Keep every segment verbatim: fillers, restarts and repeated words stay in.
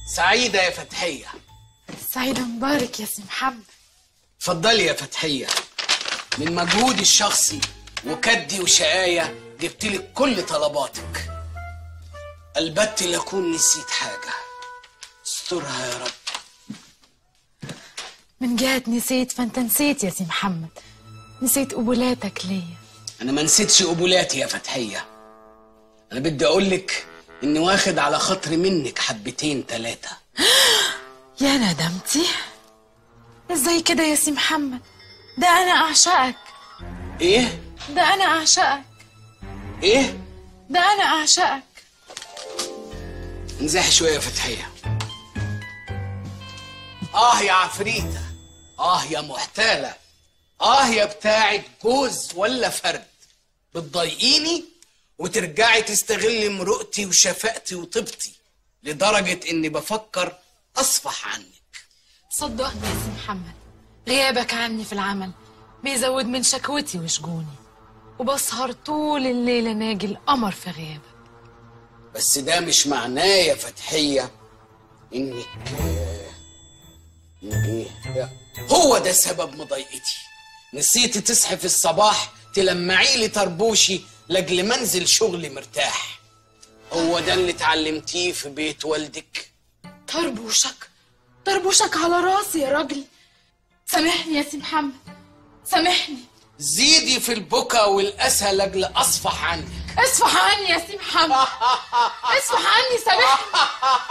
سعيدة يا فتحية. سعيدة مبارك يا سي محمد. اتفضلي يا فتحية، من مجهودي الشخصي وكدي وشقاية جبتلك كل طلباتك. البت لأكون نسيت حاجة، استرها يا رب. من جهة نسيت فانت نسيت يا سي محمد، نسيت قبولاتك ليا. أنا ما نسيتش قبولاتي يا فتحية، أنا بدي أقولك إني واخد على خاطري منك حبتين تلاتة. يا ندمتي، ازاي كده يا سي محمد؟ ده أنا أعشقك. إيه؟ ده أنا أعشقك. إيه؟ ده أنا أعشقك. انزاحي شوية يا فتحية. آه يا عفريتة، آه يا محتالة، آه يا بتاعة جوز ولا فرد، بتضايقيني وترجعي تستغلي مرؤتي وشفقتي وطيبتي لدرجة إني بفكر أصفح عنك. صدقني يا سي محمد، غيابك عني في العمل بيزود من شكوتي وشجوني، وبسهر طول الليل ناجي القمر في غيابك. بس ده مش معناه يا فتحية إنك إيه؟ هو ده سبب مضايقتي. نسيتي تصحي في الصباح تلمعي لي طربوشي لاجل منزل شغلي مرتاح. هو ده اللي اتعلمتيه في بيت والدك؟ طربوشك؟ طربوشك على راسي يا راجل. سامحني يا سي محمد، سامحني. زيدي في البكا والأسى لاجل أصفح عنك. اصفح عني يا سي محمد، اصفح عني، سامحني.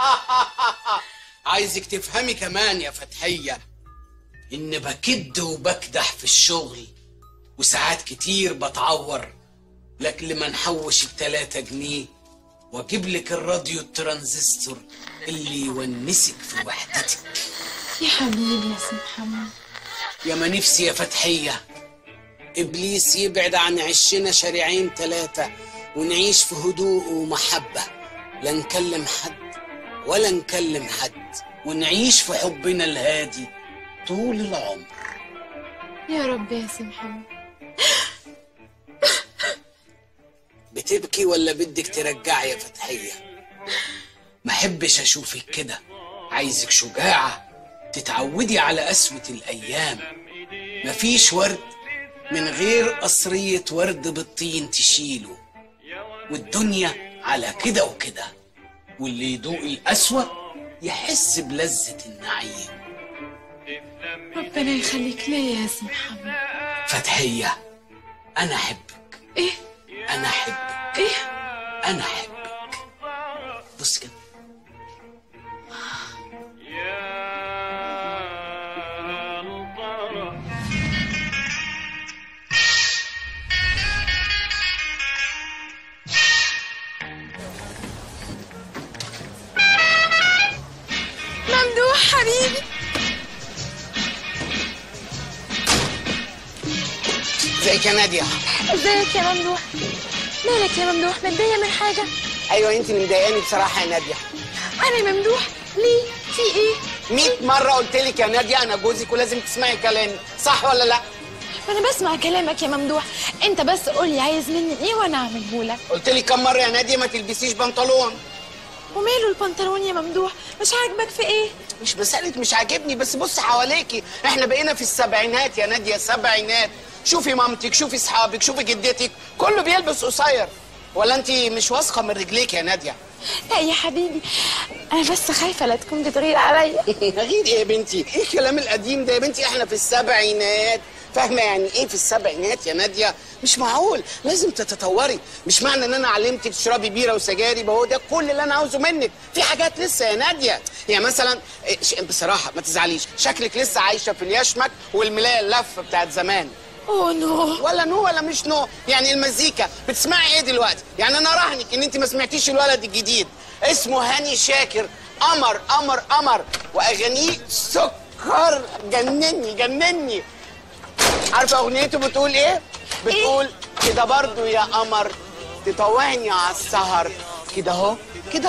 عايزك تفهمي كمان يا فتحية إن بكد وبكدح في الشغل، وساعات كتير بتعور لأجل ما نحوش التلاتة جنيه واجيب لك الراديو الترانزستور اللي يونسك في وحدتك. يا حبيبي يا سي محمد. يا ما نفسي يا فتحية إبليس يبعد عن عشنا شارعين تلاتة ونعيش في هدوء ومحبة، لا نكلم حد ولا نكلم حد، ونعيش في حبنا الهادي طول العمر. يا رب يا سي محمد. بتبكي ولا بدك ترجعي يا فتحية؟ ما حبش أشوفك كده، عايزك شجاعة تتعودي على قسوة الأيام. مفيش ورد من غير قصرية ورد بالطين تشيله، والدنيا على كده وكده، واللي يدوق القسوة يحس بلذة النعيم. ربنا يخليك ليا يا سي محمد. فتحية أنا أحبك. إيه؟ أنا أحبك. إيه؟ أنا أحبك. بص كده. ممدوح حبيبي. ازيك يا نادية؟ ازيك يا ممدوح؟ مالك يا ممدوح، متضايق من حاجة؟ ايوه انت اللي مضايقاني بصراحة يا نادية. أنا ممدوح؟ ليه؟ في إيه؟ مئة مرة قلت لك يا نادية أنا جوزك ولازم تسمعي كلامي، صح ولا لأ؟ أنا بسمع كلامك يا ممدوح، أنت بس قولي عايز مني إيه وأنا أعمله لك. قلت لك كم مرة يا نادية ما تلبسيش بنطلون. وماله البنطلون يا ممدوح؟ مش عاجبك في إيه؟ مش مسألة مش عاجبني، بس بص حواليكي، احنا بقينا في السبعينات يا نادية، سبعينات. شوفي مامتك، شوفي اصحابك، شوفي جدتك، كله بيلبس قصير. ولا انت مش واثقة من رجليك يا نادية؟ لا يا حبيبي، أنا بس خايفة لا تكون بتغير عليا. غير ايه يا بنتي؟ ايه الكلام القديم ده يا بنتي؟ احنا في السبعينات، فاهمة يعني ايه في السبعينات يا نادية؟ مش معقول، لازم تتطوري. مش معنى ان انا علمتك تشربي بيرة وسجاري يبقى هو ده كل اللي انا عاوزه منك. في حاجات لسه يا نادية، يعني مثلا بصراحة ما تزعليش، شكلك لسه عايشة في اليشمك والملاية اللفة بتاعت زمان. اوه نو. ولا نو ولا مش نو، يعني المزيكا بتسمعي ايه دلوقتي؟ يعني انا راهنك ان انت ما سمعتيش الولد الجديد اسمه هاني شاكر، قمر قمر قمر، واغانيه سكر، جنني جنني. عارفه اغنيته بتقول ايه؟ بتقول كده برضو يا قمر تطوعني على السهر، كده اهو كده اهو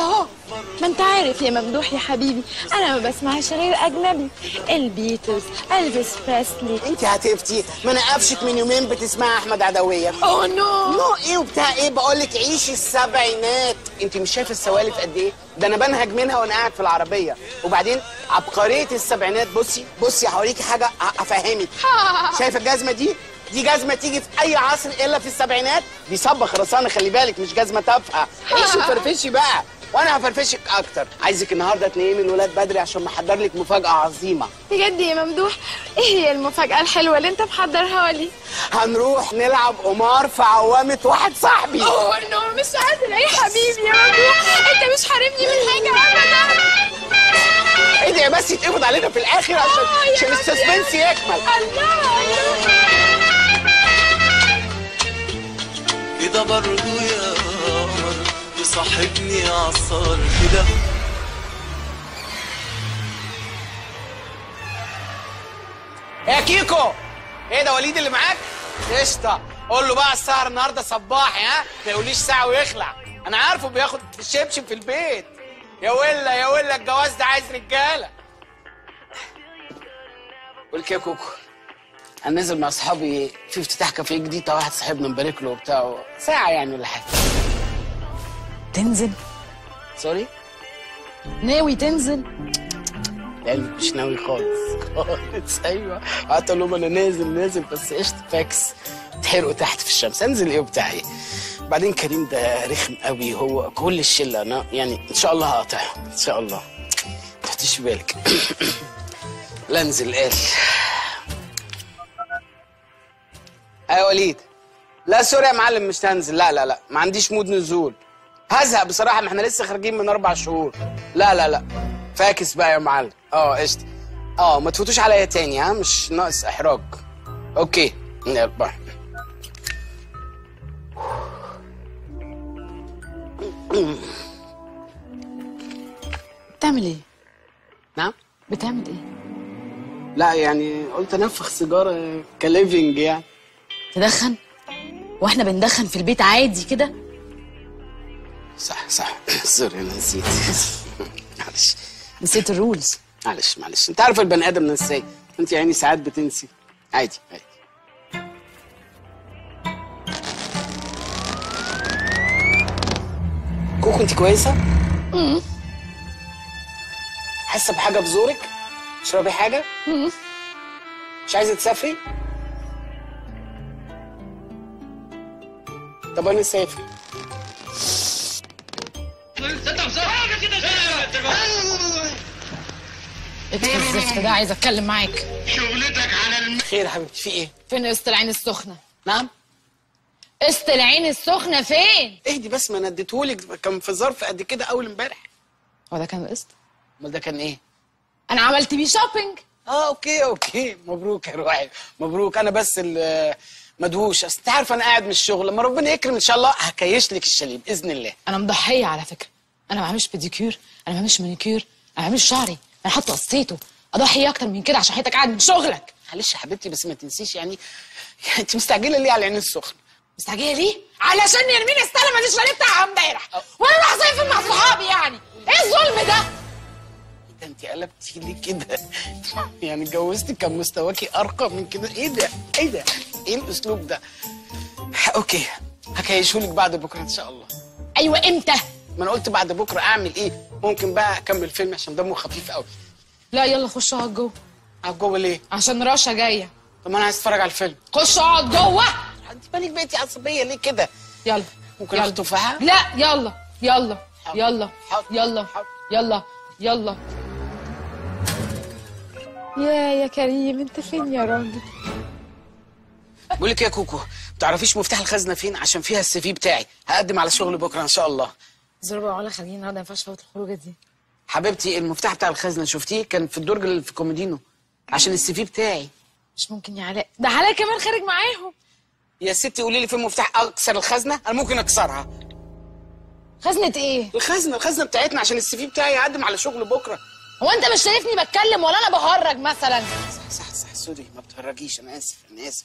ما انت عارف يا ممدوح يا حبيبي، انا ما بسمعش غير اجنبي، البيتلز، الفيس بريسلي. انت هتفتي، ما انا قفشك من يومين بتسمعي احمد عدويه. اوه نو نو ايه وبتاع ايه؟ بقول لك عيشي السبعينات. انت مش شايفه السوالف قد ايه؟ ده انا بنهج منها وانا قاعد في العربيه. وبعدين عبقريه السبعينات، بصي بصي هوريكي حاجه افهمك. شايفه الجزمه دي؟ دي جزمه تيجي في اي عصر الا في السبعينات. دي صبه خرسانه، خلي بالك، مش جزمه تافهه. عيشي وفرفشي بقى وانا هفرفشك اكتر. عايزك النهارده تنيمي الولاد بدري عشان محضر لك مفاجاه عظيمه. بجد يا ممدوح؟ ايه هي المفاجأة الحلوة اللي انت محضرها لي؟ هنروح نلعب قمار في عوامة واحد صاحبي. اوه نو، مش قادرة يا حبيبي يا ممدوح، انت مش حارمني من حاجة ابدا. ادعي بس يتقبض علينا في الاخر عشان عشان السسبنس يكمل. الله الله. كده برضو يا قمر تصاحبني عصار كده. يا كيكو، ايه ده وليد اللي معاك؟ قشطه. قول له بقى السهر النهارده صباحي، ها؟ ما يقوليش ساعه ويخلع. انا عارفه بياخد الشبشب في البيت. يا ولا يا ولا الجواز ده عايز رجاله. قول يا كوكو، انا نازل مع اصحابي في افتتاح كافيه جديد بتاع واحد صاحبنا مبارك له وبتاع، ساعه يعني ولا حاجه. تنزل؟ سوري؟ ناوي تنزل؟ لعلمك مش ناوي خالص خالص. ايوه قعدت اقول لهم انا نازل نازل بس قشطه فاكس تحرقوا تحت في الشمس. انزل ايه وبتاع ايه؟ بعدين كريم ده رخم قوي، هو كل الشله انا يعني ان شاء الله هقاطعهم ان شاء الله، ما تحطيش في بالك. لا انزل قال. ايوه وليد. لا سوري يا معلم مش هنزل، لا لا لا ما عنديش مود نزول، هزهق بصراحه، ما احنا لسه خارجين من اربع شهور. لا لا لا فاكس بقى يا معلم. اه قشطه. اه ما تفوتوش عليا تاني، ها مش ناقص احراج. اوكي يلا باي. بتعمل ايه؟ نعم؟ بتعمل ايه؟ لا يعني قلت انفخ سيجاره كليفنج يعني. تدخن؟ واحنا بندخن في البيت عادي كده؟ صح صح سوري انا نسيت. معلش نسيت الرولز. معلش معلش انت عارف البني ادم نساي، انت يعني ساعات بتنسي. عادي عادي. كوكو انت كويسه؟ امم حاسه بحاجه في زورك؟ تشربي حاجه؟ امم مش عايزه تسافري؟ طب انا اسافر. ايه الزفت ده؟ عايزه اتكلم معاك. شغلتك على الم... خير يا حبيبتي في ايه؟ فين قسط العين السخنه؟ نعم؟ قسط العين السخنه فين؟ اهدي بس، ما انا اديتهولك كان في ظرف قد كده اول امبارح. هو ده كان قسط؟ امال ده كان ايه؟ انا عملت بيه شوبينج. اه اوكي اوكي مبروك يا روحي مبروك. انا بس اللي مدهوش، اصل انت عارفه انا قاعد من الشغل، لما ربنا يكرم ان شاء الله هكيش لك الشاليه باذن الله. انا مضحيه على فكره، انا ما بعملش بيديكير، انا ما بعملش مانيكير، انا ما بعملش شعري، انا حتى قصيته. اضحي اكتر من كده عشان حياتك قاعد من شغلك. معلش يا حبيبتي بس ما تنسيش يعني, يعني انت مستعجله ليه على العين السخنه؟ مستعجله ليه؟ علشان يرمين استلم الشاليه بتاعها امبارح وانا راح صيف مع صحابي. يعني ايه الظلم ده؟ ده انت قلبتي ليه كده؟ يعني اتجوزتي كان مستواكي ارقى من كده؟ ايه ده؟ ايه ده؟ ايه الاسلوب ده؟ اوكي هكيشهولك بعد بكره ان شاء الله. ايوه امتى؟ ما انا قلت بعد بكره. اعمل ايه؟ ممكن بقى اكمل فيلم عشان دمه خفيف قوي. لا يلا خش اقعد جوه. اقعد جوه ليه؟ عشان رشا جايه. طب ما انا عايز اتفرج على الفيلم. خش اقعد جوه. انت بالك بقيتي عصبيه ليه كده؟ يلا ممكن يلا. اخد تفاحه؟ لا يلا يلا حاضر. يلا حاضر. يلا حاضر. يلا يلا. يا يا كريم انت فين يا راجل؟ بقول لك يا كوكو، ما تعرفيش مفتاح الخزنه فين؟ عشان فيها السي في بتاعي، هقدم على شغل بكره ان شاء الله. زربة ولا خلينا النهارده، ما ينفعش فوت الخروجه دي. حبيبتي المفتاح بتاع الخزنه شفتيه؟ كان في الدرج اللي في كومودينو عشان السي في بتاعي. مش ممكن يا علاء، ده علاء كمان خارج معاهم. يا ستي قولي لي فين مفتاح اكسر الخزنه، انا ممكن اكسرها. خزنة ايه؟ الخزنه الخزنه بتاعتنا عشان السي في بتاعي هقدم على شغل بكره. هو انت مش شايفني بتكلم ولا انا بهرج مثلا؟ صح صح صح سوري ما بتهرجيش، انا اسف انا اسف.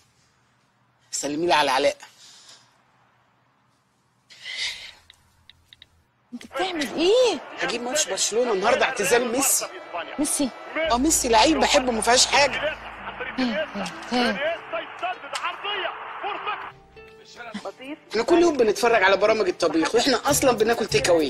سلمي لي على علاء. انت بتعمل ايه؟ هجيب ماتش برشلونه النهارده، اعتزال ميسي. ميسي؟ اه ميسي لعيب بحبه ما فيهاش حاجه. احنا كل يوم بنتفرج على برامج الطبيخ واحنا اصلا بناكل تيك اواي.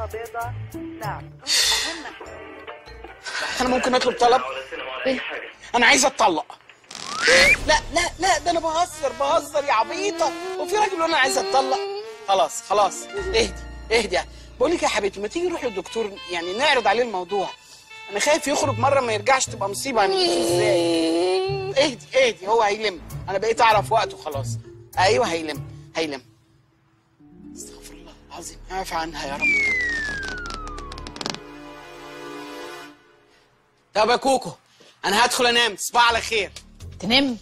انا ممكن اطلب طلب؟ ايه؟ انا عايز اتطلق. لا لا لا ده انا بهزر بهزر يا عبيطه، وفي راجل وانا عايز اتطلق؟ خلاص خلاص اهدي اهدي. بقول لك يا حبيبتي ما تيجي نروح للدكتور يعني نعرض عليه الموضوع. انا خايف يخرج مره ما يرجعش تبقى مصيبه. هنعيش ازاي؟ اهدي اهدي هو هيلم، انا بقيت اعرف وقته خلاص. ايوه هيلم هيلم. استغفر الله العظيم، اعفى عنها يا رب. طب يا كوكو انا هدخل انام، تصبح على خير. تنام؟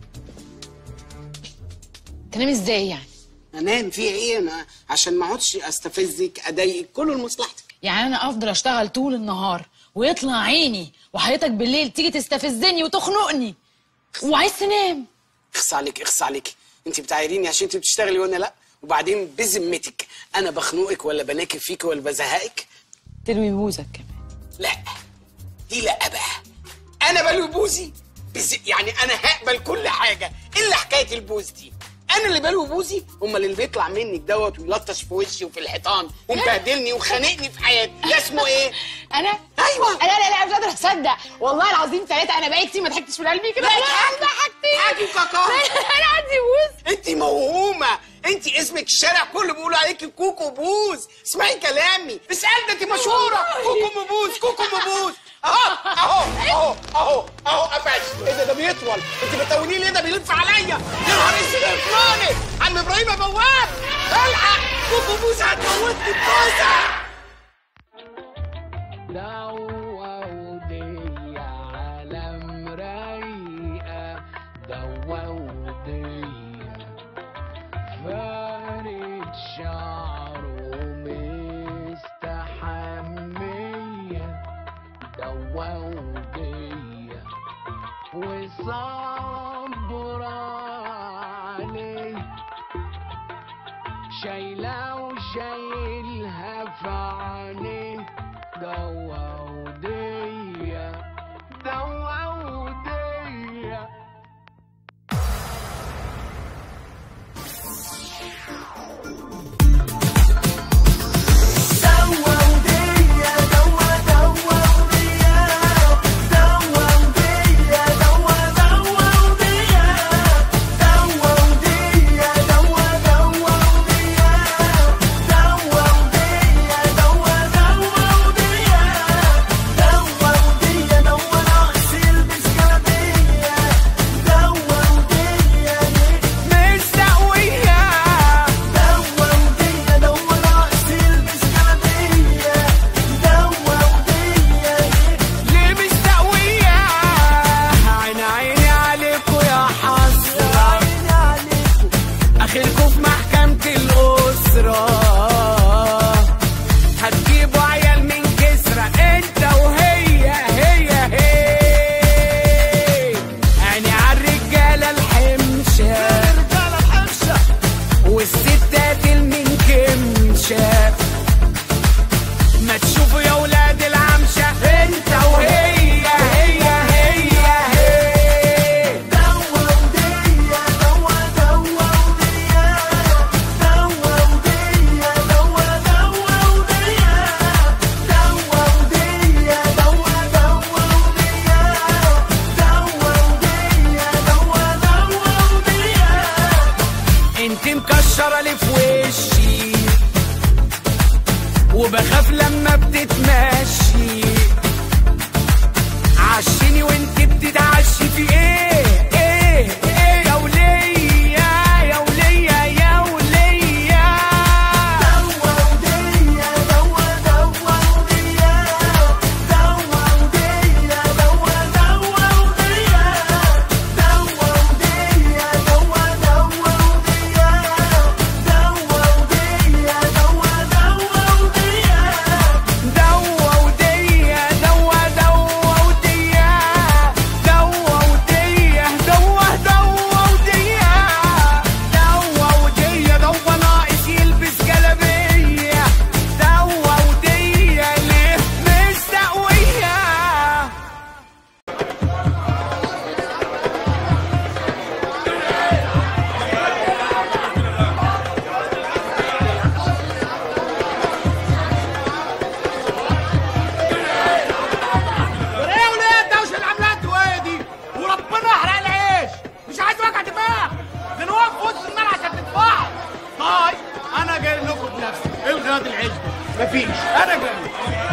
تنام ازاي يعني؟ انام فيها ايه؟ انا عشان ما اقعدش استفزك اضايقك، كله لمصلحتك. يعني انا افضل اشتغل طول النهار ويطلع عيني وحياتك بالليل تيجي تستفزني وتخنقني وعايز تنام؟ اخص عليك اخص عليك، انت بتعايريني عشان انت بتشتغلي وانا لا؟ وبعدين بذمتك انا بخنقك ولا بناكب فيك ولا بزهقك؟ تلوي بوزك كمان. لا دي لا بقى، انا بلوي بوزي بز... يعني انا هقبل كل حاجه الا حكايه البوز دي. انا اللي بلوي بوزي؟ امال اللي بيطلع منك دوت ويلطش في وشي وفي الحيطان ومبهدلني وخانقني في حياتي ده اسمه ايه؟ انا؟ ايوه انا لا لا مش قادره اصدق والله العظيم ثلاثه. انا بقيت كتير ما ضحكتش من قلبي كده. لا ضحكتني حاجي وكاكا. انا عندي بوز. انت موهومه، انت اسمك الشارع كله بيقول عليكي كوكو بوز. اسمعي كلامي، اسال ده انت مشهوره كوكو مبوز كوكو مبوز. اهو اهو اهو اهو اهو قفش. ايه ده ده بيطول، انت بتقوليه ليه؟ ده بيلف عليا. يا نهار اسود يا فلاني، عم ابراهيم بواب الحق كوكو بوز هتموتني بوزه. وصبر عليه شايله وشايلها في عينيه دوا وديه دوا وديه. وبخاف لما بتتمشي عشيني وانت بتتعشي في ايه ايه ايه يا ولية يا ولية يا ولية دوا ودية دوا دوا ودية دوا ودية دوا دوا ودية دوا ودية دوا دوا ودية دوا ودية دوا دوا ودية دوا مفيش، انا جاي.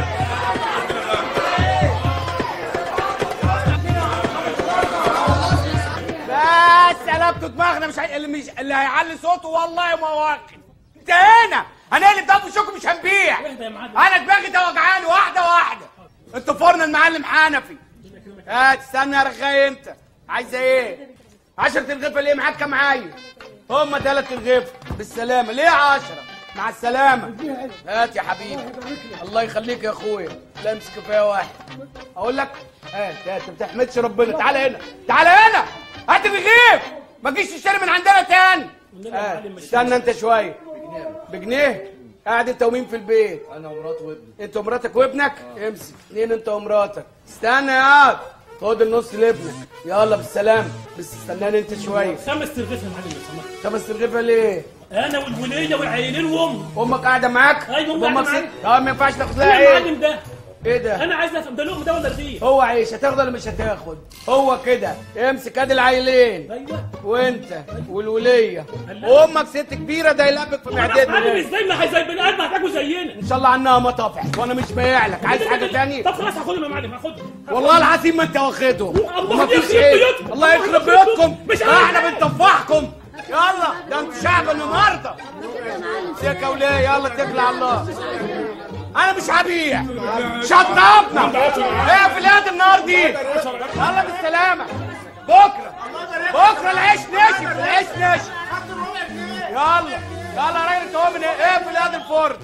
بس قلبتوا دماغنا، مش هي... اللي مش اللي هيعلي صوته والله ما واخد. انتهينا، هنقلب ده في وشكم، مش هنبيع. انا دماغي ده وجعاني، واحده واحده. انتوا فرن المعلم حنفي. هات استنى يا رغاي، انت عايزه ايه؟ عشرة الغفه ليه معاك كام عيل؟ هما تلات الغفه بالسلامه. ليه عشرة؟ مع السلامه. هات يا حبيبي. الله يخليك يا اخويا. لا امسك كفايه واحد. اقول لك هات هات، ما بتحمدش ربنا. تعالى هنا، تعالى هنا، هات الرغيف، ما تجيش تشتري من عندنا تاني. هات استنى انت شويه. بجنيه؟ قاعد انت ومين في البيت؟ انا ومراتي وابني. انت ومراتك وابنك؟ اه. امسك اتنين انت ومراتك. استنى يا خد النص لابنك. يلا بالسلامه، بس استناني انت شويه. خمس ترغيف يا معلم لو سمحت. خمس ترغيفه ليه؟ انا والوليه والعيلين وامي. امك قاعده معاك؟ ايوه امي قاعده معايا. اه ما ينفعش تاخد لها ايه؟ ايه؟ المعلم ده ايه ده؟ انا عايز افهم ده لقمه ده ولا رغيف؟ هو عيش، هتاخد ولا مش هتاخد؟ هو كده. امسك ادي العيلين. ايوه. وانت والوليه وامك ست كبيره، ده يلبك في معدتك. معلم ازاي ما هي زي بني ادم هتاكلوا زينا؟ ان شاء الله عنها ما طفحت وانا مش بايع لك. عايز حاجه تاني؟ طب خلاص هاخدهم يا معلم، هاخدهم. والله العظيم ما انت واخدهم. الله ومفيش يخرب ايه. بيوتكم. الله يخرب بيوتكم. مش احنا بنطفحكم. يلا ده انتوا شعب النهارده. سكه وليه، يلا اتكل على الله. انا مش هبيع. شطبنا. ايه في اليد النار دي؟ يلا بالسلامه. بكره بكره العيش نشف، العيش نشف. يلا يلا يا راجل، انت من ايه؟ ايه في اليد الفرن؟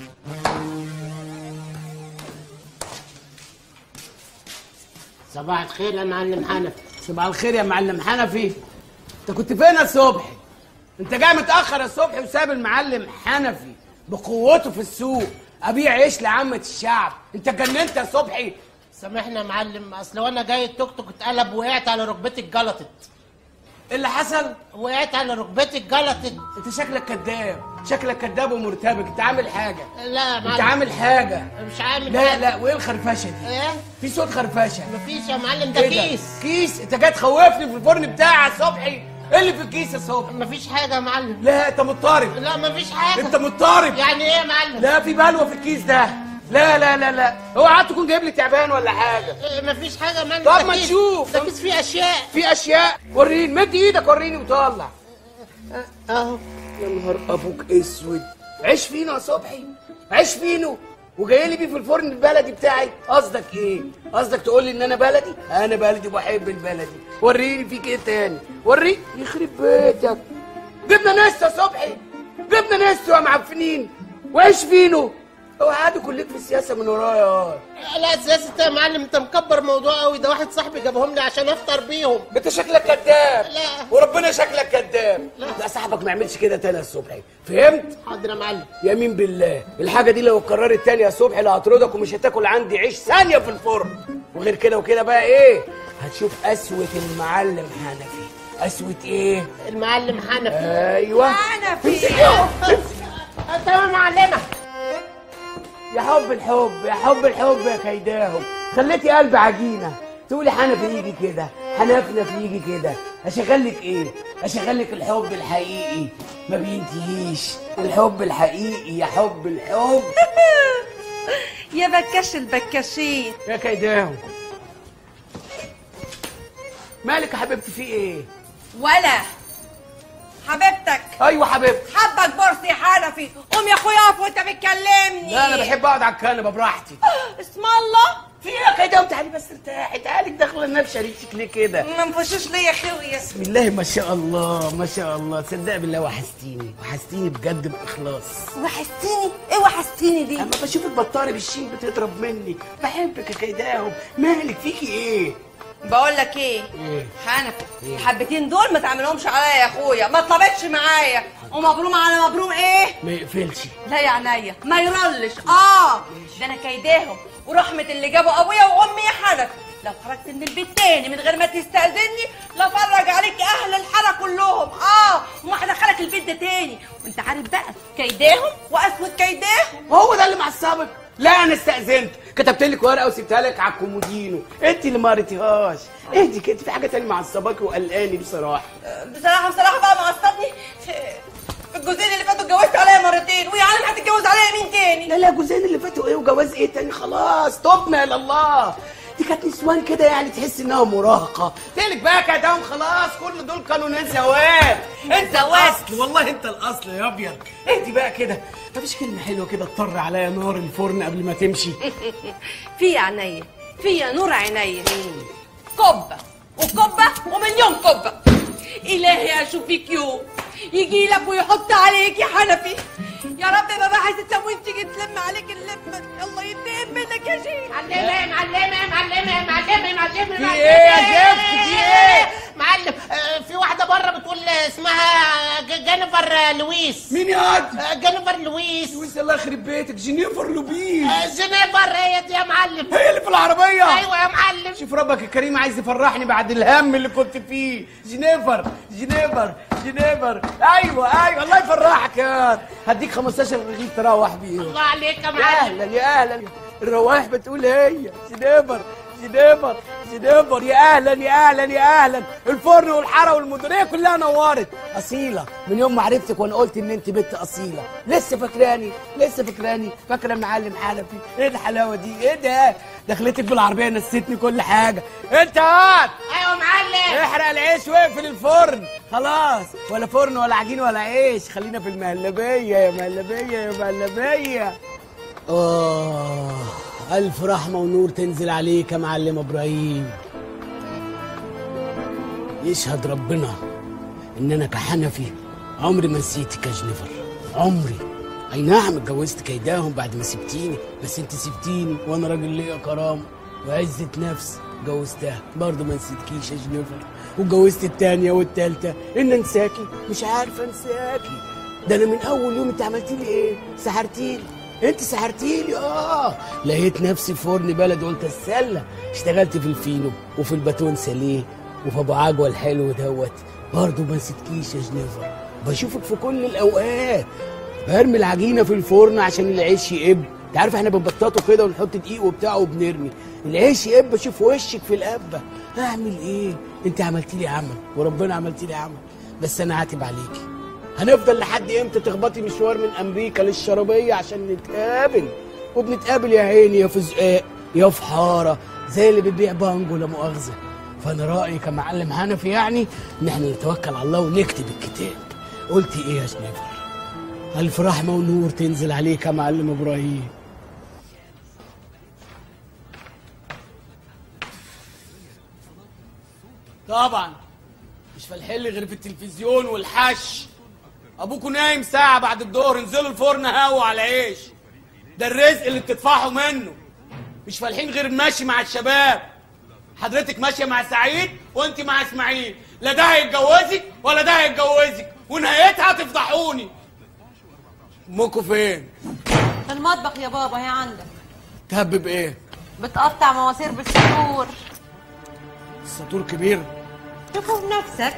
صباح الخير يا معلم حنفي. صباح الخير يا معلم حنفي. انت كنت فين يا صبحي؟ انت جاي متاخر يا صبحي وساب المعلم حنفي بقوته في السوق ابيع عيش لعامه الشعب. انت جننت يا صبحي. سامحنا يا معلم، اصل وانا جاي التوك توك اتقلب وقعت على ركبتي اتجلطت. ايه اللي حصل؟ وقعت على ركبتي اتجلطت. انت شكلك كذاب، شكلك كذاب ومرتبك. انت عامل حاجه؟ لا يا معلم انت عامل حاجه. مش عامل لا حاجة. لا، وايه الخرفشه دي؟ ايه؟ في صوت خرفشه. مفيش يا معلم، ده ايه كيس. كيس؟ انت جاي تخوفني في الفرن بتاعي يا صبحي. ايه اللي في الكيس يا صبحي؟ مفيش حاجه يا معلم. لا انت مضطرب. لا مفيش حاجه. انت مضطرب. يعني ايه يا معلم؟ لا في بلوه في الكيس ده. لا لا لا لا، اوعى تكون جايب لي تعبان ولا حاجه. إيه مفيش حاجه يا معلم. طب ما نشوف. ده كيس فيه اشياء. في اشياء؟ وريني، مد ايدك وريني وطلع. اهو. يا نهار ابوك اسود. عيش فينو يا صبحي، عيش فينو، وجاي لي بيه في الفرن البلدي بتاعي. قصدك ايه؟ قصدك تقول لي ان انا بلدي؟ انا بلدي وبحب البلدي. وريني فيك ايه تاني، وريني. يخرب بيتك، جبنا نستو يا صبحي، جبنا نستو يا معفنين. وعيش فينو. اوعى كلك في السياسه من ورايا. لا سياسه يا معلم، انت مكبر موضوع قوي. ده واحد صاحبي جابهم لي عشان افطر بيهم. انت شكلك كذاب. لا وربنا شكلك كذاب. لا صاحبك ما يعملش كده تاني يا صبحي، فهمت؟ حاضر يا معلم. يمين بالله الحاجه دي لو اتكررت تاني يا صبحي لا هطردك، ومش هتاكل عندي عيش ثانيه في الفرن. وغير كده وكده بقى ايه؟ هتشوف قسوه المعلم حنفي. قسوه ايه؟ المعلم حنفي. ايوه حنفي. تمام معلمه. يا حب الحب، يا حب الحب يا كيداهم، خليتي قلبي عجينه. تقولي حنفي يجي كده، حنفنف يجي كده. اشغلك ايه؟ اشغلك الحب الحقيقي ما بينتهيش. الحب الحقيقي يا حب الحب. يا بكاش البكاشين. يا كيداهم، مالك يا حبيبتي، في ايه؟ ولا حبيبتك. ايوه حبيبتي. حبك بورسي حنفي. قوم يا اخويا اقف وانت بتكلمني. لا انا بحب اقعد على الكنبه براحتي. اسم الله. في ايه يا كيداهم؟ تعالي بس ارتاحي، تعالي داخله النبشه ريتك ليه كده؟ ما انفشوش ليا يا خويا. بسم الله ما شاء الله ما شاء الله. تصدق بالله وحشتيني، وحشتيني بجد باخلاص. وحشتيني؟ ايه وحشتيني دي؟ اما بشوفك بطاري بالشين بتضرب مني. بحبك يا كيداهم. مالك فيكي ايه؟ بقول لك ايه؟ ايه؟ حنفي الحبتين دول ما تعملهمش عليا يا اخويا، ما طلبتش معايا. ومبروم على مبروم ايه؟ ما يقفلش. لا يا عينيا ما يرلش. اه ده انا كيداهم ورحمه اللي جابوا ابويا وامي يا حنفي. لو خرجت من البيت تاني من غير ما تستأذني لفرج عليك اهل الحاره كلهم. اه وما هدخلك البيت ده تاني. وانت عارف بقى كيداهم واسود كيداهم. هو ده اللي معصبك؟ لا انا استأذنت، كتبت لك ورقه وسبتها لك على الكومودينو، انت اللي ما قريتيهاش. اهدي كده، في حاجه تانية معصباكي وقلقاني بصراحه. بصراحه بصراحه بقى معصبني في الجوزين اللي فاتوا اتجوزت عليا مرتين. جوزين، ويا عالم هتتجوز عليا مين تاني؟ لا لا جوزين اللي فاتوا ايه وجواز ايه تاني؟ خلاص تبنا الى الله. دي كانت نسوان كده يعني تحس انها مراهقه. تقلك بقى كدام خلاص، كل دول كانوا ناس زواج. انت الاصل والله، انت الاصل يا ابيض. اهدي بقى كده، مفيش كلمه حلوه كده تطر عليا نار الفرن قبل ما تمشي. في عينيا، في نور عينيا. كبه وكبه ومليون كبه. الهي اشوفك يوم يجي لك ويحط عليك يا حنفي. يا رب بابا عايز التموين تيجي تلم عليك اللمه. الله ينتقم منك يا شيخ. معلمه معلمه معلمه معلمه معلمه في ايه يا زفت؟ في ايه؟ معلم، آه، في واحده بره بتقول اسمها ج- جينيفر لويس. مين يا واد؟ آه، جينيفر لويس. لويس الله يخرب بيتك، جينيفر لوبيز. آه، جينيفر هي دي يا معلم. هي اللي في العربيه. ايوه يا معلم. شوف ربك الكريم عايز يفرحني بعد الهم اللي كنت فيه. جينيفر جينيفر جينيفر. ايوه ايوه الله يفرحك يا واد. هديك خمستاشر رغيف تروح بيه. الله عليك يا يا معلم. اهلا يا اهلا. الروايح بتقول هي جينيفر جينيفر جينيفر. يا اهلا يا اهلا يا اهلا. الفرن والحاره والمديريه كلها نورت. اصيله من يوم ما عرفتك وانا قلت ان انت بنت اصيله. لسه فاكراني لسه فاكراني فاكره المعلم حنفي. ايه الحلاوه دي؟ ايه ده؟ دخلتك بالعربيه نسيتني كل حاجه. انت هات. ايوه يا معلم. احرق العيش واقفل الفرن. خلاص ولا فرن ولا عجين ولا عيش، خلينا في المهلبيه يا مهلبيه يا مهلبيه. آه ألف رحمة ونور تنزل عليك يا معلم إبراهيم. يشهد ربنا إن أنا كحنفي عمري ما نسيتك يا جنيفر، عمري. أي نعم اتجوزت كيداهم بعد ما سبتيني، بس أنت سبتيني وأنا راجل ليا كرامة وعزة نفس جوزتها، برضه ما نسيتكيش يا جنيفر. واتجوزت التانية والتالتة، إن أنساكي مش عارفة أنساكي. ده أنا من أول يوم أنت عملتي لي إيه؟ سحرتيلي. انت سحرتيلي. اه لقيت نفسي في فرن بلد قلت السله. اشتغلت في الفينو وفي الباتون ساليه وفي ابو عجوه الحلو دوت. برضه ما نسيتكيش يا جنيفر، بشوفك في كل الاوقات. برمي العجينه في الفرن عشان العيش يقب. انت عارف احنا بنبططه كده ونحط دقيق وبتاع وبنرمي العيش يقب. اشوف وشك في القبه. اعمل ايه؟ انت عملتي لي عمل وربنا عملتي لي عمل، بس انا عاتب عليكي. هنفضل لحد امتى تخبطي مشوار من امريكا للشرابيه عشان نتقابل؟ وبنتقابل يا عيني يا في زقاق يا في حاره زي اللي بتبيع بانجو لا مؤاخذه. فانا رايي كمعلم حنفي يعني ان احنا نتوكل على الله ونكتب الكتاب. قلتي ايه يا جنيفر؟ الف رحمه ونور تنزل عليك يا معلم ابراهيم. طبعا مش فالحل غير في التلفزيون والحش. ابوكوا نايم ساعه بعد الظهر، انزلوا الفرن هوا على عيش. ده الرزق اللي بتدفعوا منه. مش فالحين غير المشي مع الشباب. حضرتك ماشيه مع سعيد وانت مع اسماعيل، لا ده هيتجوزك ولا ده هيتجوزك، ونهايتها تفضحوني. امكوا فين؟ في المطبخ يا بابا، هي عندك. تهبب ايه؟ بتقطع مواسير بالسطور. السطور كبير. شوفه بنفسك.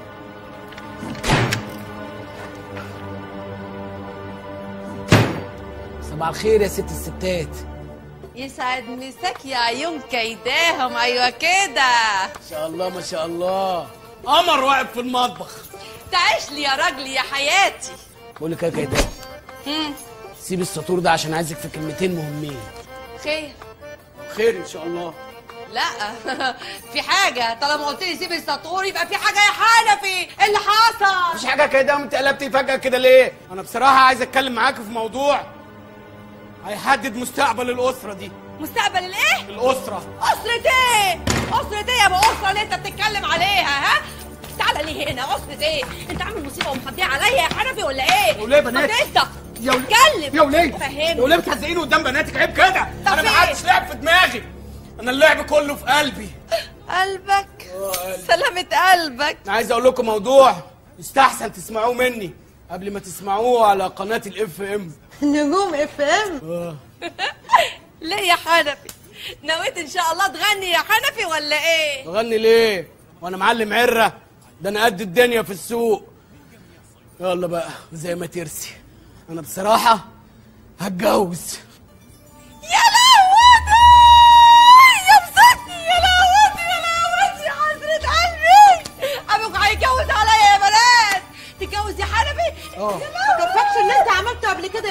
صباح الخير يا ست الستات. يسعد مساك يا عيون كيداهم. ايوه كده ما شاء الله ما شاء الله. قمر واقف في المطبخ. تعيش لي يا راجلي يا حياتي. بقول لك ايه يا كيداهم؟ سيب السطور ده عشان عايزك في كلمتين مهمين. خير؟ خير ان شاء الله. لا في حاجة. طالما قلت لي سيب السطور يبقى في حاجة يا حنفي. ايه اللي حصل؟ مفيش حاجة كده. انت قلبتي فجأة كده ليه؟ أنا بصراحة عايز أتكلم معاك في موضوع هيحدد مستقبل الأسرة دي. مستقبل الايه؟ الأسرة. أسرة ايه؟ أسرة ايه يا ابو أسرة اللي أنت بتتكلم عليها؟ ها؟ تعالى ليه هنا؟ أسرة ايه؟ أنت عامل مصيبة ومخبيها عليا يا حنفي ولا ايه؟ يا وليه بنات؟ طب أنت يا وليه؟ اتكلم. يا وليه؟ فهمني. يا وليه بتهزقيني قدام بناتك؟ عيب كده. أنا فين؟ محدش لعب في دماغي. أنا اللعب كله في قلبي. قلبك؟ سلامة قلبك. أنا عايز أقول لكم موضوع يستحسن تسمعوه مني قبل ما تسمعوه على قناة الإف إم. نجوم اف ام. ليه يا حنفي؟ نويت ان شاء الله تغني يا حنفي ولا ايه؟ بغني ليه؟ وانا معلم عره؟ ده انا قد الدنيا في السوق. يلا بقى زي ما ترسي. انا بصراحه هتجوز. يا لهوتي يا بسطني. يا لهوتي يا لهوتي يا حسرة قلبي. ابوك هيتجوز عليا يا بنات. تتجوز يا حنفي؟ اه ما كفاكش اللي انت عملته قبل كده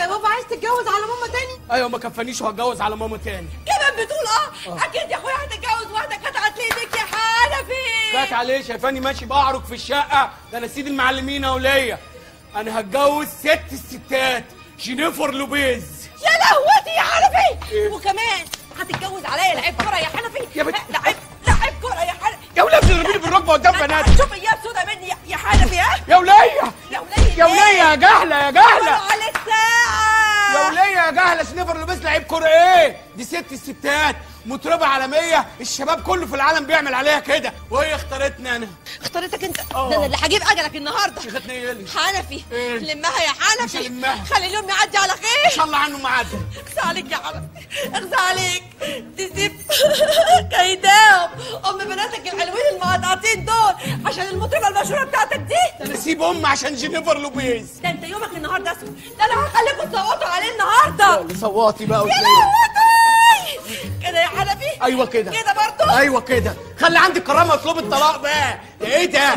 ايوه ما كفانيش وهتجوز على ماما تاني. كمان بتقول اه, آه. اكيد يا اخويا هتتجوز واحده كانت ليك يا حنفي. كات عليه شايفاني ماشي بعرج في الشقه؟ ده انا سيد المعلمين يا وليه. انا هتجوز ست الستات جينيفر لوبيز. يا لهوتي يا حنفي. إيه؟ وكمان هتتجوز عليا لعيب كوره يا حنفي. يا بنت لعيب لعيب كوره يا حنفي. يا وليه بتضربيني بالركبه قدام بنات. شوف ايام سودا مني يا, يا حنفي. ها يا وليه يا وليه يا وليه يا جهله يا جهله على الساعه يا وليه يا جهله. جينيفر لوبيز لعيب كوره ايه؟ دي ست الستات مطربه عالميه، الشباب كله في العالم بيعمل عليها كده، وهي اختارتني انا. اختارتك انت؟ أوه. ده انا اللي هجيب اجلك النهارده. شيختني ايه اللي حنفي إيه؟ لمها يا حنفي. مش هلمها. خلي اليوم يعدي على ان خير. شاء الله عنه معدي. اخزى عليك يا حنفي اخزى عليك. تسيب كيداهم ام بناتك الحلوين المقطعتين دول عشان المطربه المشهوره بتاعتك دي. انا اسيب امي عشان جينيفر لوبيز. ده انت يومك النهارده اسود. ده انا هخليكم تصوتوا عليه النهارده. اللي صوتي بقى يا وتلاقي. لهوتي كده يا حنفي. ايوه كده كده برضه. ايوه كده. خلي عندي كرامه اطلب الطلاق بقى. ايه ده؟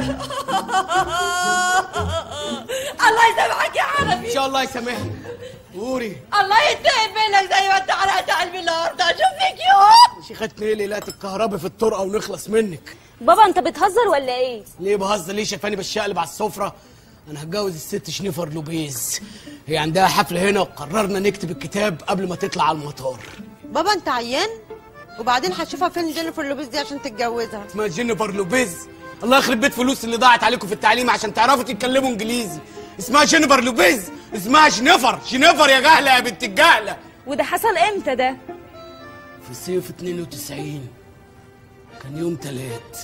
الله يسامحك يا حنفي. ان شاء الله يسامحني. قوري الله ينتقم منك زي ما انت علقت قلبي النهارده. اشوف فيك يوم. شيختني ايه ليلات الكهرباء في الطرقه ونخلص منك. بابا انت بتهزر ولا ايه؟ ليه بهزر؟ ليه شايفاني بشقلب على السفره؟ انا هتجوز الست جينيفر لوبيز. هي عندها حفله هنا وقررنا نكتب الكتاب قبل ما تطلع على المطار. بابا انت عيان؟ وبعدين هتشوفها فين جينيفر لوبيز دي عشان تتجوزها؟ اسمها جينيفر لوبيز. الله يخرب بيت فلوس اللي ضاعت عليكم في التعليم عشان تعرفوا تتكلموا انجليزي. اسمها جينيفر لوبيز. اسمها جينيفر. جينيفر يا جهله يا بنت الجهله. وده حصل امتى ده؟ في صيف اتنين وتسعين. كان يوم تلات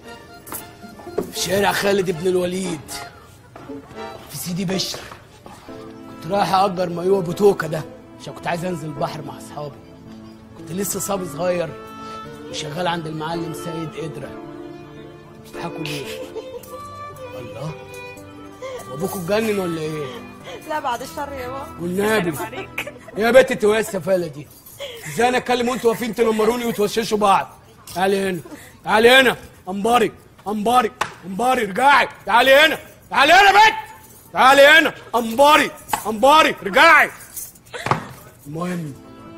في شارع خالد بن الوليد في سيدي بشر. كنت رايح اجر مايوه بوتوكا ده عشان كنت عايز انزل البحر مع اصحابي. كنت لسه صبي صغير وشغال عند المعلم سيد قدره. بتضحكوا ليه؟ الله وابوكوا اتجنن ولا ايه؟ لا بعد الشر يا بابا. والنبي يا بنت انت وايه السفاله دي؟ ازاي انا اتكلم وانتوا واقفين تنمروني وتوششوا بعض؟ تعالي هنا تعالي هنا. انباري انباري انباري ارجعي. تعالي هنا تعالي هنا بنت. تعالي هنا انباري انباري ارجعي. المهم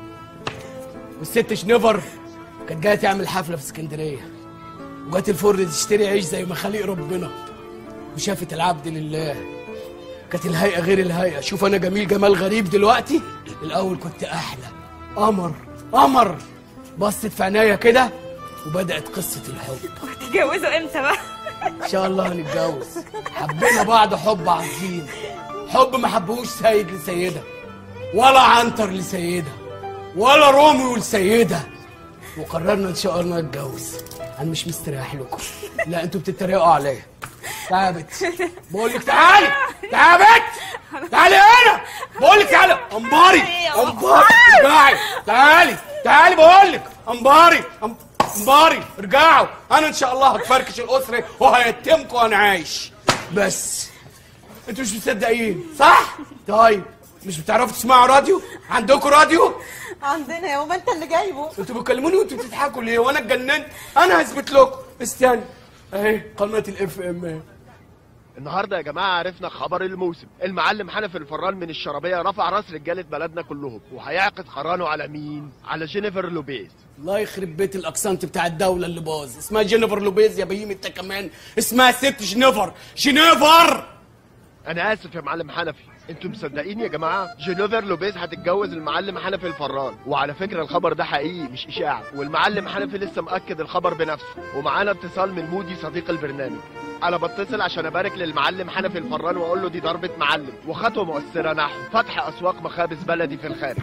والست جينيفر كانت جايه تعمل حفله في اسكندريه، وجات الفرن تشتري عيش زي ما خليق ربنا، وشافت العبد لله. كانت الهيئه غير الهيئه. شوف انا جميل جمال غريب دلوقتي، الاول كنت احلى. قمر قمر. بصت في عينيا كده وبدات قصه الحب. وهتتجوزوا امتى بقى؟ ان شاء الله هنتجوز. حبينا بعض حب عظيم، حب ما حبهوش سيد لسيده، ولا عنتر لسيده، ولا روميو لسيده. وقررنا ان شاء الله نتجوز. انا مش مستريح لكم. لا انتوا بتتريقوا عليا. تعالي يا بت. بقول لك تعالي تعالي يا بت. تعالي هنا بقول لك تعالي. انباري انباري ارجعي. تعالي تعالي بقول لك. انباري انباري ارجعوا. انا ان شاء الله هتفركش الاسره وهيتمكم وانا عايش. بس انتوا مش مصدقين صح؟ طيب مش بتعرفوا تسمعوا راديو؟ عندكم راديو؟ عندنا يا بابا. انت اللي جايبه. انتوا بتكلموني وانتوا بتضحكوا ليه؟ وانا اتجننت؟ انا هثبت لكم. استنى اهي قناه الاف ام. النهارده يا جماعه عرفنا خبر الموسم. المعلم حنفي الفران من الشرابيه رفع راس رجاله بلدنا كلهم، وهيعقد قرانه على مين؟ على جينيفر لوبيز. الله يخرب بيت الاكسنت بتاع الدوله اللي باظ. اسمها جينيفر لوبيز يا بهيم. انت كمان اسمها ست جينيفر. جينيفر. انا اسف يا معلم حنفي. انتوا مصدقين يا جماعه؟ جينيفر لوبيز هتتجوز المعلم حنفي الفران. وعلى فكره الخبر ده حقيقي مش اشاعه، والمعلم حنفي لسه مأكد الخبر بنفسه. ومعانا اتصال من مودي صديق البرنامج. انا بتصل عشان ابارك للمعلم حنفي الفران واقول له دي ضربه معلم وخطوه مؤثره نحو فتح اسواق مخابز بلدي في الخارج.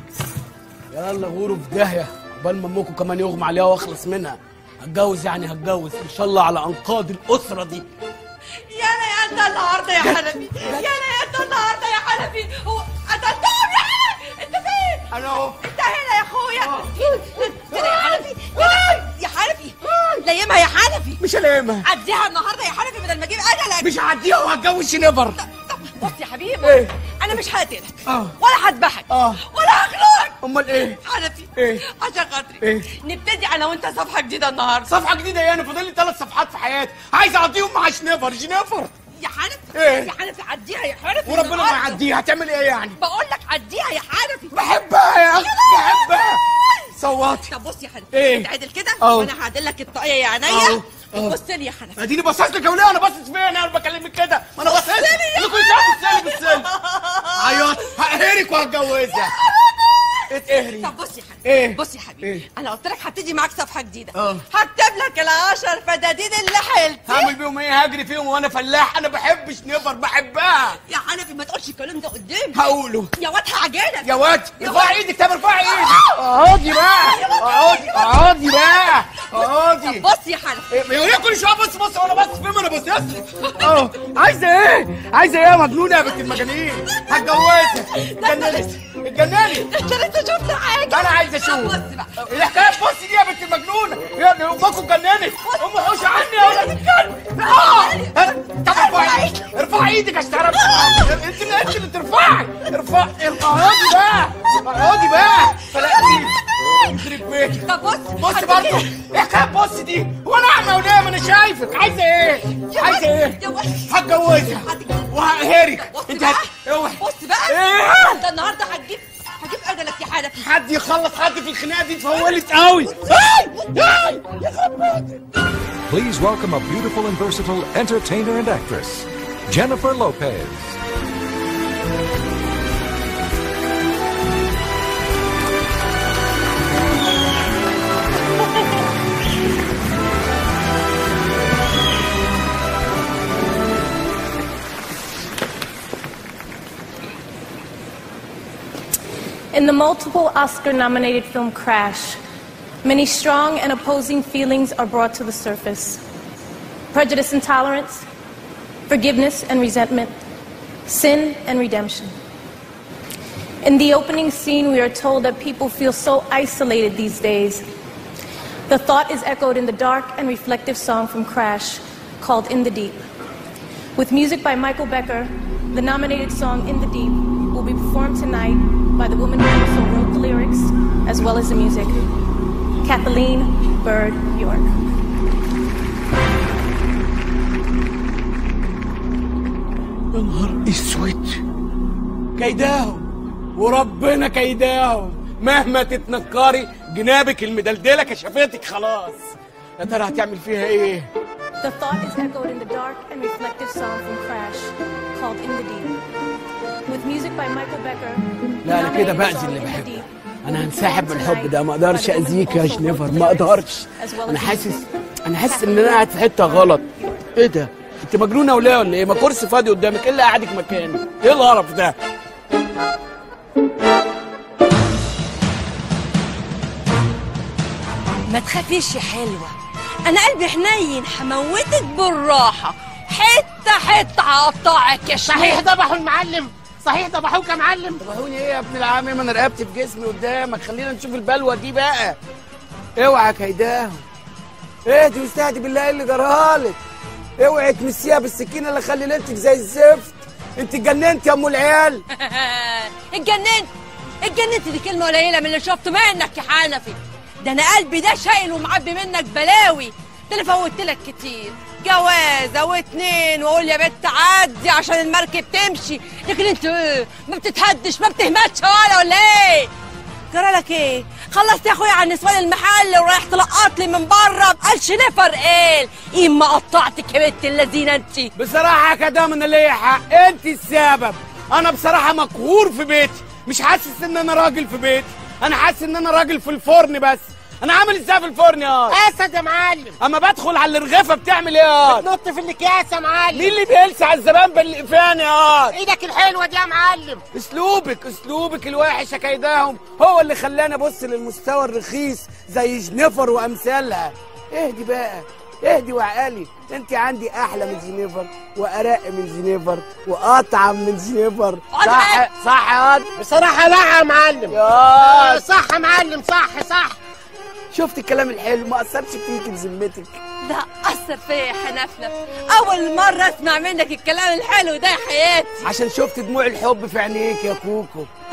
يلا غوروا في داهيه قبل ما امكم كمان يغمى عليها واخلص منها. هتجوز يعني هتجوز ان شاء الله على انقاض الاسره دي. يا انا يا انت النهارده يا حنفي. يا انا يا انت النهارده يا حنفي. هو قتلتهم يا حنفي. انت فين؟ انا اهو. انت هنا يا اخويا. كده يا حنفي. يا حنفي ليمها يا حنفي. مش هلاقيها. عديها النهارده يا حنفي بدل ما اجيب اجلك. مش هعديها وهتجوز جينيفر. بص يا حبيبي. ايه؟ انا مش هقتلك اه ولا هذبحك اه ولا هخنقك. امال ايه؟ حنفي ايه؟ عشان خاطري ايه؟ نبتدي انا وانت صفحه جديده النهارده. صفحه جديده؟ ايه؟ انا فاضل لي ثلاث صفحات في حياتي عايز اقضيهم مع جينيفر. جينيفر يا حنفي إيه؟ يا حنفي عديها يا حنفي وربنا ما يعديها، هتعمل ايه يعني؟ بقول لك عديها يا حنفي. بحبها يا اخي بحبها. صوتي. طب بص يا حنفي، إيه؟ تعدل كده أهو. وانا هعدل لك الطاقيه يا أهو. عينيا. أهو. بص لي يا حنفي. اديني باصص لك يا وليه، انا باصص فين؟ انا بكلمك كده، ما انا باصص لك. اللي كل شويه بص لي بص لي. عيط هقهرك وهتجوزها. اتقهري. طب بص يا حبيبي. ايه؟ بص يا حبيبي. إيه؟ انا قلت لك هبتدي معاك صفحه جديده. اه. هكتب لك العشر فدادين اللي حيلتي. هعمل بيهم ايه؟ هجري فيهم وانا فلاح؟ انا بحبش نفر، بحبها. يا حنفي ما تقولش الكلام ده قدامي. هقوله. يا واد هعجنك. يا واد ارفعي ايدك. طب ارفعي ايدك. اقعدي بقى. اقعدي اقعدي بقى. اقعدي. بص يا حنفي. يا وليه كل شويه بص بص وانا بص فين؟ انا بص اه. عايزه ايه؟ عايزه ايه يا مجنونه يا بنت المجانين؟ هتجوزها. اتجننت اتجننت. انت لسه شفت حاجه؟ انا عايز اشوف. بص بقى. الحكايه بص دي يا بنت المجنونه. يا ابني امكم اتجننت. ام حوش عني يا ولاد الكلب. اه. طب ارفعي ايدك. ارفعي ايدك عشان تعرفي. انت اللي انت اللي ترفعي. ارفعي. اقعدي بقى. اقعدي بقى. فلاقيك. يخرب بيتك. طب بص. بص برضه. ايه حكايه بص دي؟ هو انا اعمى ولا ايه؟ ما انا شايفك. عايزه ايه؟ عايزه ايه؟ هتجوزها وهقهرك. انت هت... اوعي. بص بقى. ايه؟ انت النهارده هتجيب هجيب اجلك يا حنفي. حد يخلص حد في الخناقه دي اتفولت قوي. Please welcome a beautiful and versatile entertainer and actress, Jennifer Lopez. In the multiple Oscar-nominated film Crash, many strong and opposing feelings are brought to the surface. Prejudice and tolerance, forgiveness and resentment, sin and redemption. In the opening scene, we are told that people feel so isolated these days. The thought is echoed in the dark and reflective song from Crash called In the Deep. With music by Michael Becker, the nominated song In the Deep will be performed tonight by the woman who also wrote the lyrics as well as the music, Kathleen Bird York. يا نهار اسود. كيداهم وربنا كيداهم. مهما تتنكري جنابك المدلدله كشفتك خلاص. يا ترى هتعمل فيها ايه؟ The thought is echoed in the dark and reflective song from Crash called In the Deep. With music by Michael Becker. لا انا كده باذي اللي بحبه. انا هنسحب من الحب ده. ما اقدرش اذيك يا جنيفر، ما اقدرش. انا حاسس انا حاسس ان انا قاعد في حته غلط. ايه ده؟ انت مجنونه ولا ولا ايه؟ ما كرسي فاضي قدامك، ايه اللي قاعدك مكاني؟ ايه القرف ده؟ ما تخافيش يا حلوه، انا قلبي حنين، هموتك بالراحه حته حته هقطعك يا شيخ. صحيح ذبحوا المعلم؟ صحيح ذبحوك يا معلم؟ ذبحوني ايه يا ابن العم؟ ما انا رقبتي في جسمي قدامك. خلينا نشوف البلوه دي بقى. اوعى كيداهم. اهدي واستهدي بالله. ايه اللي جرالك؟ اوعي تمسيها بالسكينه اللي خلي ليلتك زي الزفت. انت اتجننت يا ام العيال. اتجننت اتجننت دي كلمه قليله من اللي شفته منك يا حنفي. ده انا قلبي ده شايل ومعبي منك بلاوي. ده اللي فوتت لك كتير، جوازه واتنين واقول يا بنت عدي عشان المركب تمشي. لكن انت ايه؟ ما بتتهدش ما بتهمتش ولا ولا ايه؟ جرالك ايه؟ خلصت يا اخويا عن نسوان المحل ورايح تلقط لي من بره بقالش نفر قال اما قطعتك يا بنت اللذينه انت. بصراحه يا كدام انا ليا حق، انت السبب. انا بصراحه مقهور في بيتي، مش حاسس ان انا راجل في بيتي، انا حاسس ان انا راجل في الفرن. بس انا عامل ازاي في الفرن يا اسد يا معلم؟ اما بدخل على الرغيفه بتعمل ايه يا بتنط في الاكياس يا معلم. مين اللي بيلسع الزبائن بالقفان يا ايدك الحلوه دي يا معلم. اسلوبك اسلوبك الوحش يا كيداهم هو اللي خلاني ابص للمستوى الرخيص زي جنيفر وامثالها. اهدي بقى، اهدي وعقلي. انت عندي احلى من جنيفر وارق من جنيفر واطعم من جنيفر. صح صح يا واد؟ بصراحه لا يا معلم. يا صح يا معلم، صح صح. شفت الكلام الحلو ما اثرش فيك بذمتك؟ ده اثر فيا يا حنفله. اول مره اسمع منك الكلام الحلو ده يا حياتي. عشان شفت دموع الحب في عينيك يا كوكو. بس اللي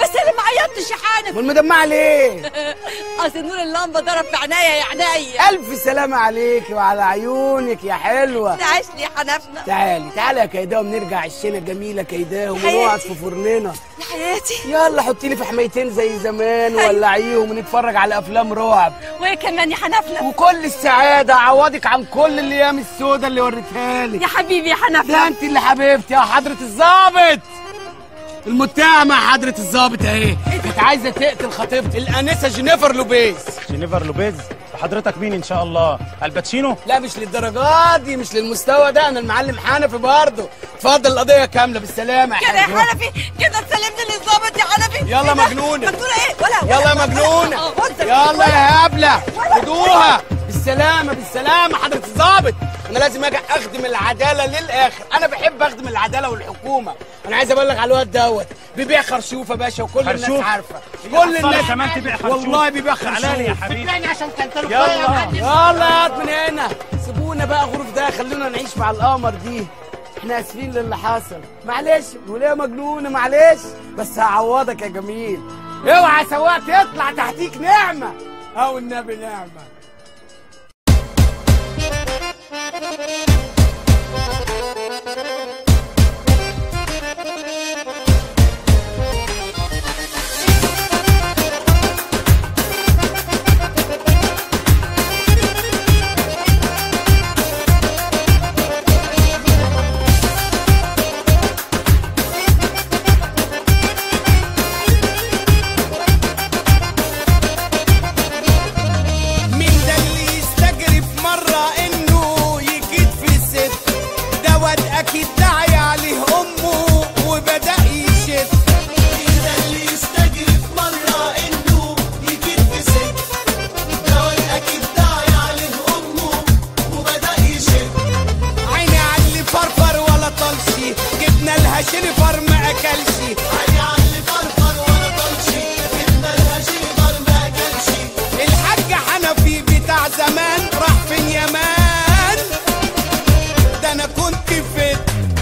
عيطتش يا حنفي؟ امال مدمعه ليه؟ اصل نور اللمبه ضرب في عينيا يا عينيا. الف سلامه عليكي وعلى عيونك يا حلوه. تعيش لي يا حنفنا. تعالي تعالي يا كيداهم، نرجع عشنا جميله كيداهم ونقعد في فرننا. يا حياتي يلا حطي لي في حمايتين زي زمان وولعيهم ونتفرج على افلام رعب. وايه كمان يا حنفنا؟ وكل السعاده اعوضك عن كل الايام السوداء اللي وريتها لي. يا حبيبي يا حنفنا. ده انت اللي حبيبتي يا حضره الظابط. المتهمه حضره الظابط اهي كانت عايزه تقتل خطيبتي الانسه جينيفر لوبيز. جينيفر لوبيز؟ وحضرتك مين ان شاء الله؟ الباتشينو؟ لا مش للدرجات دي، مش للمستوى ده، انا المعلم حنفي برضه. اتفضل القضيه كامله بالسلامه يا كده يا حنفي، كده تسلمني للظابط يا حنفي. يلا مجنونه. مجنونه ايه؟ ولا يلا يا مجنونه. يلا يا هبله خدوها بالسلامه بالسلامه حضره الظابط. انا لازم اجي اخدم العداله للاخر، انا بحب اخدم العداله والحكومه. انا عايز ابلغ على الواد دوت بيبيع خرشوف يا باشا وكل خرشوف. الناس عارفه. كل الناس كمان تبيع خرشوف. والله بيبيع خرشوف. تعالى يا حبيبي. بتبيعني عشان تنتلوا يلا يلا يلا يا واد من هنا، سيبونا بقى غرف ده، خلونا نعيش مع القمر دي. احنا اسفين للي حصل، معلش وليه مجنونه معلش، بس هعوضك يا جميل. اوعى سواق تطلع تحتيك نعمه او النبي نعمه. جينيفر ما اكلش عيني على اللي فرفر ولا طلشي جبنا لها جينيفر ما اكلش. الحاج حنفي بتاع زمان راح فين يا مان؟ ده انا كنت فين.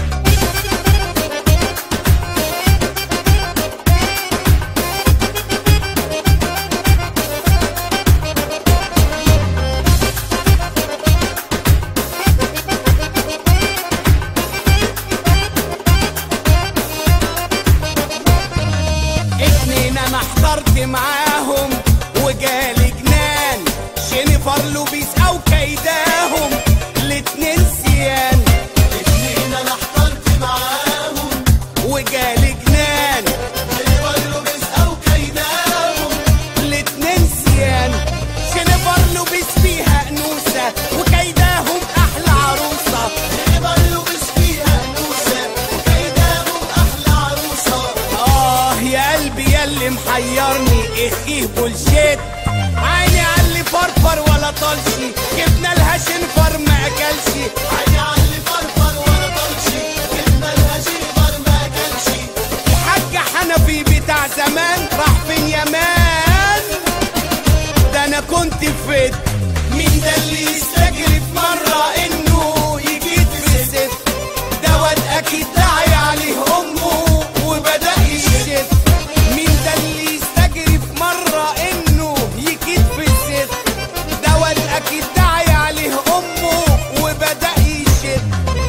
انا حضرت معاهم وجالي جنان، جينيفر لوبيز او كيداهم الاتنين سيان. اتنين انا حضرت معاهم وجالي جنان، جينيفر لوبيز او كيداهم الاتنين سيان. جينيفر لوبيز فيها انوثه وكيداهم احلى عروسه. جينيفر لوبيز فيها انوثه وكيداهم احلى عروسه. اه يا قلبي يا اللي محيرني اخيه بولشيت، عيني على اللي فرفر ولا طلشي جبنا لها جينيفر ما اكلش. عيني على اللي فرفر ولا طلشي جبنا لها جينيفر ما اكلش. الحاج حنفي بتاع زمان راح فين يا مان؟ ده انا كنت فين. مين ده اللي يستجري في مره انه يجيد في الست؟ ده واد اكيد داعي عليه امه وبدا يشد. مين ده اللي يستجري في مرة انه يكيد في الست؟ ده واد اكيد داعي عليه امه وبدأ يشد.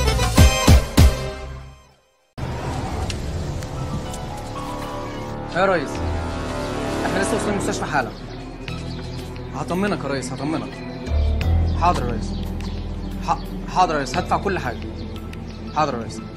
يا ريس احنا لسه وصلنا المستشفى حالا. هطمنك يا ريس هطمنك. حاضر يا ريس. ح... حاضر يا ريس هدفع كل حاجة. حاضر يا ريس.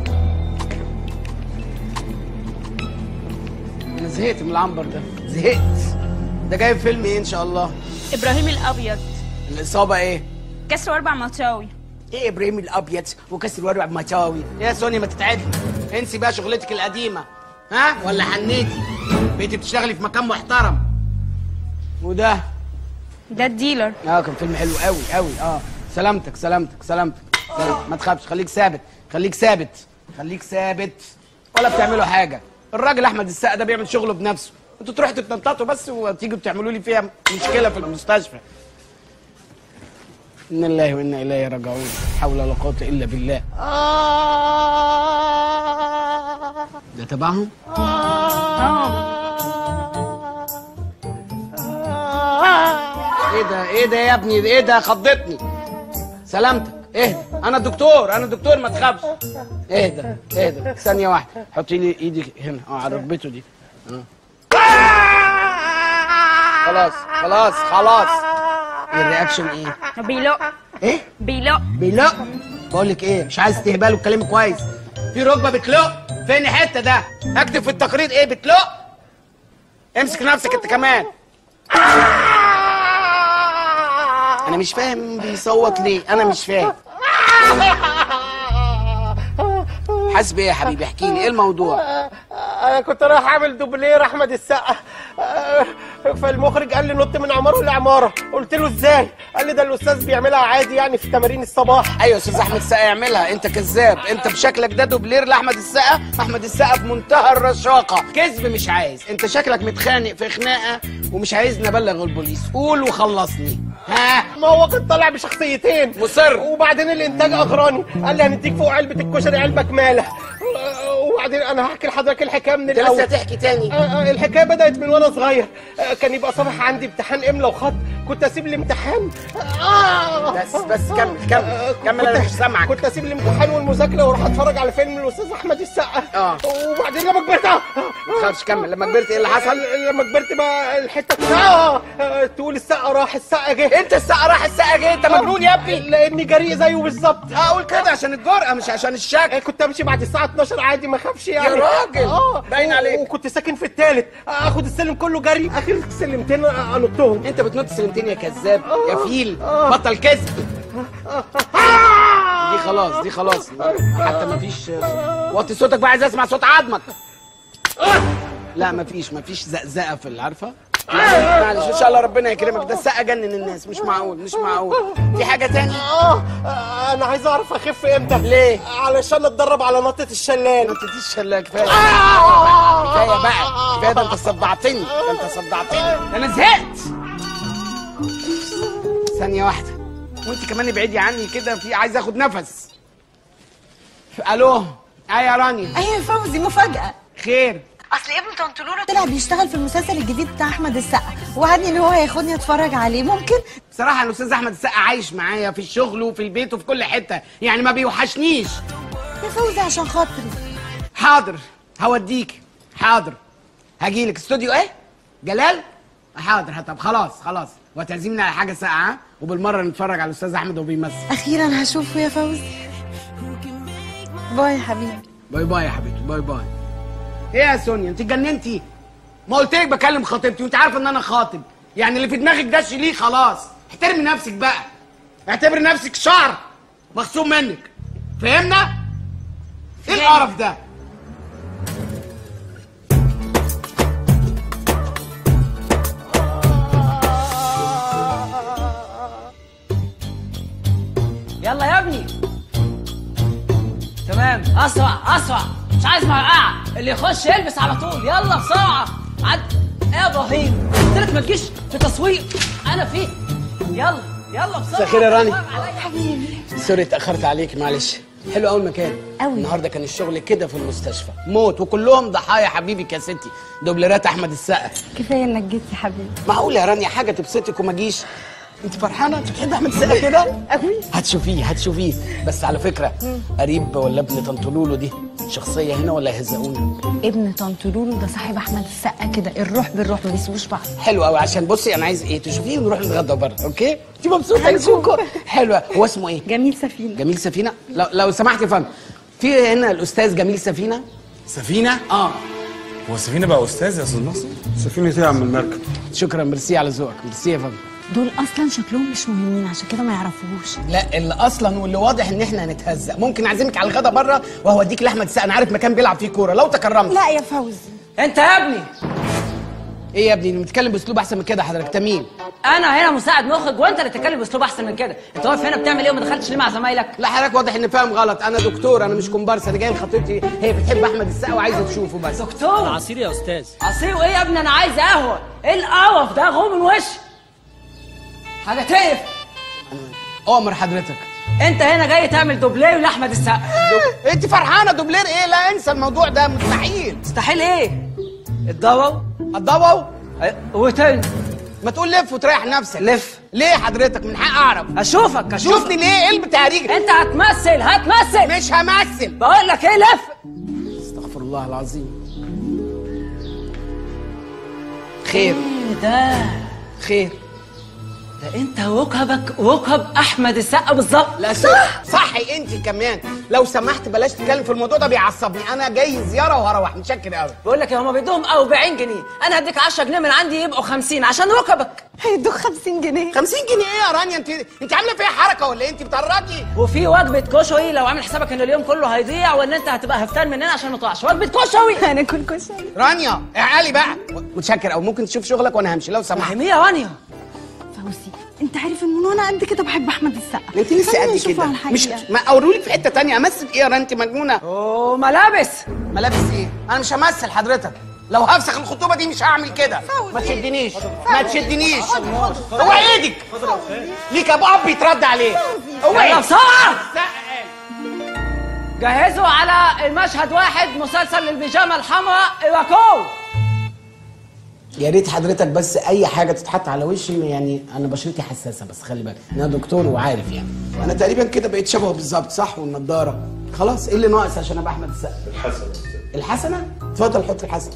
انا زهقت من العنبر ده، زهقت. ده جايب فيلم ايه ان شاء الله؟ ابراهيم الابيض. الاصابه ايه؟ كسر واربع مطاوي. ايه ابراهيم الابيض وكسر واربع مطاوي؟ يا سونيا ما تتعدي، انسي بقى شغلتك القديمه. ها ولا حنيتي؟ بقيتي بتشتغلي في مكان محترم. وده؟ ده الديلر. اه كان فيلم حلو قوي قوي. اه سلامتك سلامتك سلامتك سلامتك. ما تخافش، خليك ثابت خليك ثابت خليك ثابت. ولا بتعملوا حاجه. الراجل احمد السقا ده بيعمل شغله بنفسه، انتوا تروحوا تتنططوا بس وتيجوا تعملوا لي فيها مشكله في المستشفى. إنا لله وإنا إليه راجعون، لا حول ولا قوة إلا بالله. ده تبعهم؟ اه ايه ده ايه ده يا ابني ايه ده خضتني. سلامتك اهدى انا الدكتور انا الدكتور ما تخافش. اهدى اهدى ثانيه واحده حطي لي ايدي هنا اه على ركبته دي. اه خلاص خلاص خلاص. ايه الرياكشن ايه؟ بيلق. ايه؟ بيلق. بيلق؟ بقول لك ايه مش عايز تهبال وتكلمي كويس. في ركبه بتلق فين حته ده؟ اكتب في التقرير ايه بتلق؟ امسك نفسك انت كمان. انا مش فاهم بيصوت ليه انا مش فاهم. حاسس بايه يا حبيبي احكي لي ايه الموضوع؟ انا كنت رايح اعمل دوبلير احمد السقا، فالمخرج قال لي نط من عماره لعماره، قلت له ازاي؟ قال لي ده الاستاذ بيعملها عادي يعني في تمارين الصباح. ايوه استاذ احمد السقا يعملها. انت كذاب، انت بشكلك ده دوبلير لاحمد السقا. احمد السقا في منتهى الرشاقه. كذب مش عايز. انت شكلك متخانق في خناقه ومش عايزني ابلغ البوليس. قول وخلصني. ها ما هو كان طالع بشخصيتين مصر، وبعدين الانتاج اغراني قال لي هنديك فوق علبه الكشري علبه كماله، وبعدين انا هحكي لحضرتك الحكايه من انت الاول. لسه هتحكي تاني؟ آه الحكايه بدات من وانا صغير. آه كان يبقى صباح عندي امتحان املا وخط، كنت اسيب الامتحان آه بس بس كمل كمل كمل انا مش سامعك. كنت اسيب الامتحان والمذاكره واروح اتفرج على فيلم الاستاذ احمد السقا. اه وبعدين لما كبرت اه ما تخافش كمل. لما كبرت ايه اللي حصل؟ لما كبرت بقى الحته اه تقول السقا راح السقا جه. انت السقا راح السقا جه؟ انت مجنون يا ابني. لاني جريء زيه بالظبط. اقول كده عشان الجرأه مش عشان الشك. كنت امشي بعد الساعه اتناشر عادي ما اخافش يعني. يا راجل اه باين عليك. وكنت ساكن في الثالث، اخد السلم كله جري، اخر سلمتين انطهم. انت بتنط سلمتين يا كذاب يا فيل. بطل كذب. دي خلاص دي خلاص حتى مفيش. وطي صوتك بقى عايز اسمع صوت عظمك. لا مفيش مفيش زقزقه في العارفه. معلش ان شاء الله ربنا يكرمك. ده السقا جنن الناس مش معقول مش معقول. في حاجه تاني؟ اه انا عايز اعرف اخف امتى. ليه؟ علشان اتدرب على نطه الشلال. نطه الشلال كفايه كفايه بقى كفايه. ده انت صدعتني ده انت صدعتني ده انا زهقت. ثانيه واحده وانت كمان ابعدي عني كده، في عايز اخد نفس. الو ايه يا رانيا؟ ايوه فوزي مفاجاه. خير؟ اصل ابن طنط لولو طلع بيشتغل في المسلسل الجديد بتاع احمد السقا، وعدني ان هو هياخدني اتفرج عليه. ممكن؟ بصراحه الاستاذ احمد السقا عايش معايا في الشغل وفي البيت وفي كل حته، يعني ما بيوحشنيش. يا فوزي عشان خاطري. حاضر هوديك. حاضر هجيلك. استوديو ايه؟ جلال؟ حاضر. طب خلاص خلاص وتعزمني على حاجه ساقعه وبالمره نتفرج على الاستاذ احمد وهو بيمثل. اخيرا هشوفه يا فوزي. باي يا حبيبي. باي باي يا حبيبتي باي باي. ايه يا سونيا انت اتجننتي؟ ما قلت لك بكلم خطيبتي وانت عارفه ان انا خاطب. يعني اللي في دماغك ده شيليه خلاص. احترمي نفسك بقى. اعتبري نفسك شعر مخصوم منك. فهمنا؟ ايه القرف ده؟ يلا يا ابني. تمام اسرع اسرع مش عايز مرقعه. اللي يخش يلبس على طول. يلا بسرعه. عد ايه يا ابراهيم؟ قلت لك ما تجيش في تصوير انا فيه. يلا يلا بسرعه. مساء الخير يا راني. حبيبي سوري اتاخرت عليك معلش. حلو قوي المكان قوي. النهارده كان الشغل كده في المستشفى موت وكلهم ضحايا حبيبك يا ستي. دوبلرات احمد السقا. كفايه انك جيت يا حبيبي. معقول يا رانيا حاجه تبسطك وما جيش؟ انت فرحانه؟ انت بتحبي احمد السقا كده؟ قوي. هتشوفيه هتشوفيه. بس على فكره قريب ولا ابن طنط لولو دي شخصيه هنا ولا يهزقونا؟ ابن طنط لولو ده صاحب احمد السقا كده، الروح بالروح ما بيسيبوش بعض. حلو قوي. عشان بصي انا عايز ايه تشوفيه ونروح نتغدى بره. اوكي؟ انت مبسوطه نشوفكم. حلوه. هو اسمه ايه؟ جميل سفينه. جميل سفينه. لو لو سمحت يا فندم في هنا الاستاذ جميل سفينه. سفينه؟ اه هو سفينه بقى استاذ يا استاذ ناصر؟ سفينه ايه يا عم المركب؟ شكرا ميرسي على ذوقك. ميرسي يا فندم. دول اصلا شكلهم مش مهمين عشان كده ما يعرفوهوش. لا اللي اصلا واللي واضح ان احنا هنتهزق. ممكن اعزمك على الغدا بره وهوديك لاحمد السقا. انا عارف مكان بيلعب فيه كوره لو تكرمت. لا يا فوزي. انت يا ابني. ايه يا ابني؟ بتتكلم باسلوب احسن من كده حضرتك. انت مين؟ انا هنا مساعد مخرج وانت اللي تتكلم باسلوب احسن من كده. انت واقف هنا بتعمل ايه وما دخلتش ليه مع زمايلك؟ لا حضرتك واضح ان فاهم غلط. انا دكتور انا مش كومبارس. انا جاي لخطيبتي هي بتحب احمد السقا وعايزه تشوفه بس. دكتور عصير يا استاذ. عصير وايه يا ابني؟ انا عايز قهوه. ايه القرف ده؟ غو من وشي حاجه تقف. اؤمر حضرتك. انت هنا جاي تعمل دوبلير لاحمد السقا. دو... انت فرحانه دوبلير ايه؟ لا انسى الموضوع ده مستحيل. مستحيل ايه؟ الضوء الضوء وتاني ما تقول لف وتريح نفسك. لف ليه حضرتك؟ من حق اعرف. اشوفك اشوفك شوفني ليه؟ ايه البتهريج؟ انت هتمثل هتمثل. مش همثل. بقول لك ايه، لف. استغفر الله العظيم. خير. ايه ده؟ خير. ده انت وكبك وكب احمد السقا بالظبط. لا صح صحي انت كمان. لو سمحت بلاش تتكلم في الموضوع ده، بيعصبني. انا جاي زياره وهروح. متشكر قوي. بقول لك يا هما بيدوهم أربعين جنيه، انا هديك عشرة جنيه من عندي يبقوا خمسين عشان وكبك. هيدوك خمسين جنيه. خمسين جنيه ايه يا رانيا؟ انت انت عامله فيها حركه ولا ايه؟ انت بتهرجي. وفي وجبه كشري لو عامل حسابك ان اليوم كله هيضيع وان انت هتبقى هفتان مننا عشان ما تقعش. وجبه كشري. هناكل كشري. رانيا اعقلي بقى. متشكر قوي. ممكن تشوف شغلك وانا همشي لو سمحت. مين يا رانيا؟ فوزي انت عارف ان وانا قد كده بحب احمد السقا. انت لسه قد كده. مش ما اورولي في حته تانية. امثل ايه يا رانيا؟ انت مجنونه. اوه ملابس. ملابس ايه؟ انا مش همثل حضرتك. لو هفسخ الخطوبه دي مش هعمل كده. ما تشدنيش ما تشدنيش. هو ايدك ليك ابو اب يترد عليه. هو يلا بسرعه. جهزوا على المشهد واحد مسلسل البيجامه الحمراء ايواكو. يا ريت حضرتك بس اي حاجه تتحط على وشي، يعني انا بشرتي حساسه بس خلي بالك انا دكتور وعارف يعني. انا تقريبا كده بقيت شبهه بالظبط صح؟ والنضاره. خلاص ايه اللي ناقص عشان ابقى احمد السقا؟ الحسنه. الحسنه؟ اتفضل حط الحسنه.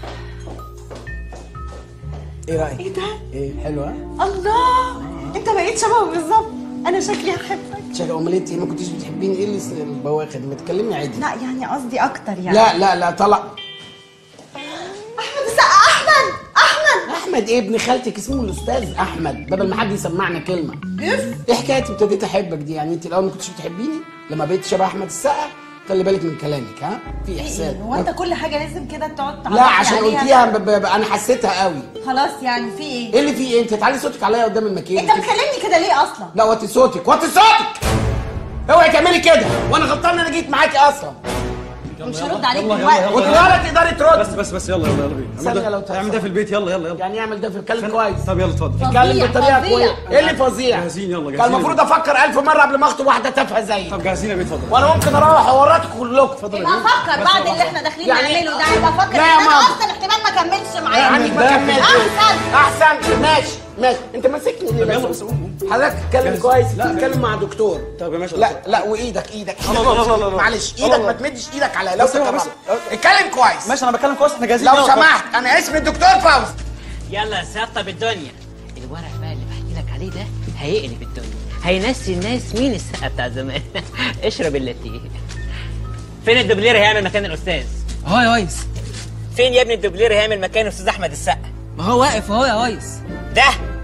ايه رايك؟ ايه ده؟ ايه حلوه؟ الله انت بقيت شبهه بالظبط. انا شكلي هحبك. شكلي امال انت ما كنتيش بتحبيني؟ ايه اللي البواخر دي؟ ما تكلمي عادي. لا يعني قصدي اكتر يعني. لا لا لا طلع. احمد السقا. احمد احمد احمد ايه؟ ابن خالتك اسمه الاستاذ احمد بدل ما حد يسمعنا كلمه. ايه حكايه ابتديت احبك دي؟ يعني انت الاول ما كنتش بتحبيني لما بقيت شبه احمد السقا؟ خلي بالك من كلامك. ها في احسان. هو انت كل حاجه لازم كده تقعد لا عشان قلتيها ب... ب... ب... انا حسيتها قوي. خلاص يعني في ايه؟ ايه اللي في ايه؟ انت تعالي صوتك عليا قدام المكياج. انت بتكلمني كده ليه اصلا؟ لا وطي صوتك وطي صوتك. اوعي تعملي كده وانا غلطان انا جيت معاكي اصلا. مش هرد عليك دلوقتي. ولا تقدري ترد. بس بس بس يلا يلا يلا بينا. ثانية لو اعمل ده في البيت. يلا يلا يلا. يعني اعمل ده في الكلام كويس. طب يلا اتفضل. اتكلم بطريقه كويسه. ايه اللي فظيع؟ جاهزين يلا جاهزين. كان المفروض افكر ألف مره قبل ما اخطب واحده تافهه زيك. طب جاهزين يا بيه اتفضل. وانا ممكن اروح اورطكم كلكم. اتفضل يبقى افكر بعد اللي احنا داخلين يعني نعمله ده. يبقى افكر لا يا انا ماما. اصلا احتمال ما كملش معاك. يعني ما كملتش. احسن احسن ماشي ماشي. انت ماسكني ليه بس؟ حضرتك تتكلم كويس. تتكلم مع دكتور. طب يا باشا. لا لا وايدك ايدك. لا لا لا لا معلش ايدك ما تمدش ايدك على لو اتكلم كويس. ماشي انا بتكلم كويس. احنا جاهزين. لو سمحت انا اسمي الدكتور فوزي. يلا سطب الدنيا. الورق بقى اللي بحكي لك عليه ده هيقلب الدنيا، هينسي الناس مين السقا بتاع زمان. اشرب اللاتيه. فين الدوبلير هيعمل مكان الاستاذ؟ اهو يا ريس. فين يا ابني الدوبلير هيعمل مكان الاستاذ احمد السقا؟ ما هو واقف اهو يا ريس. ده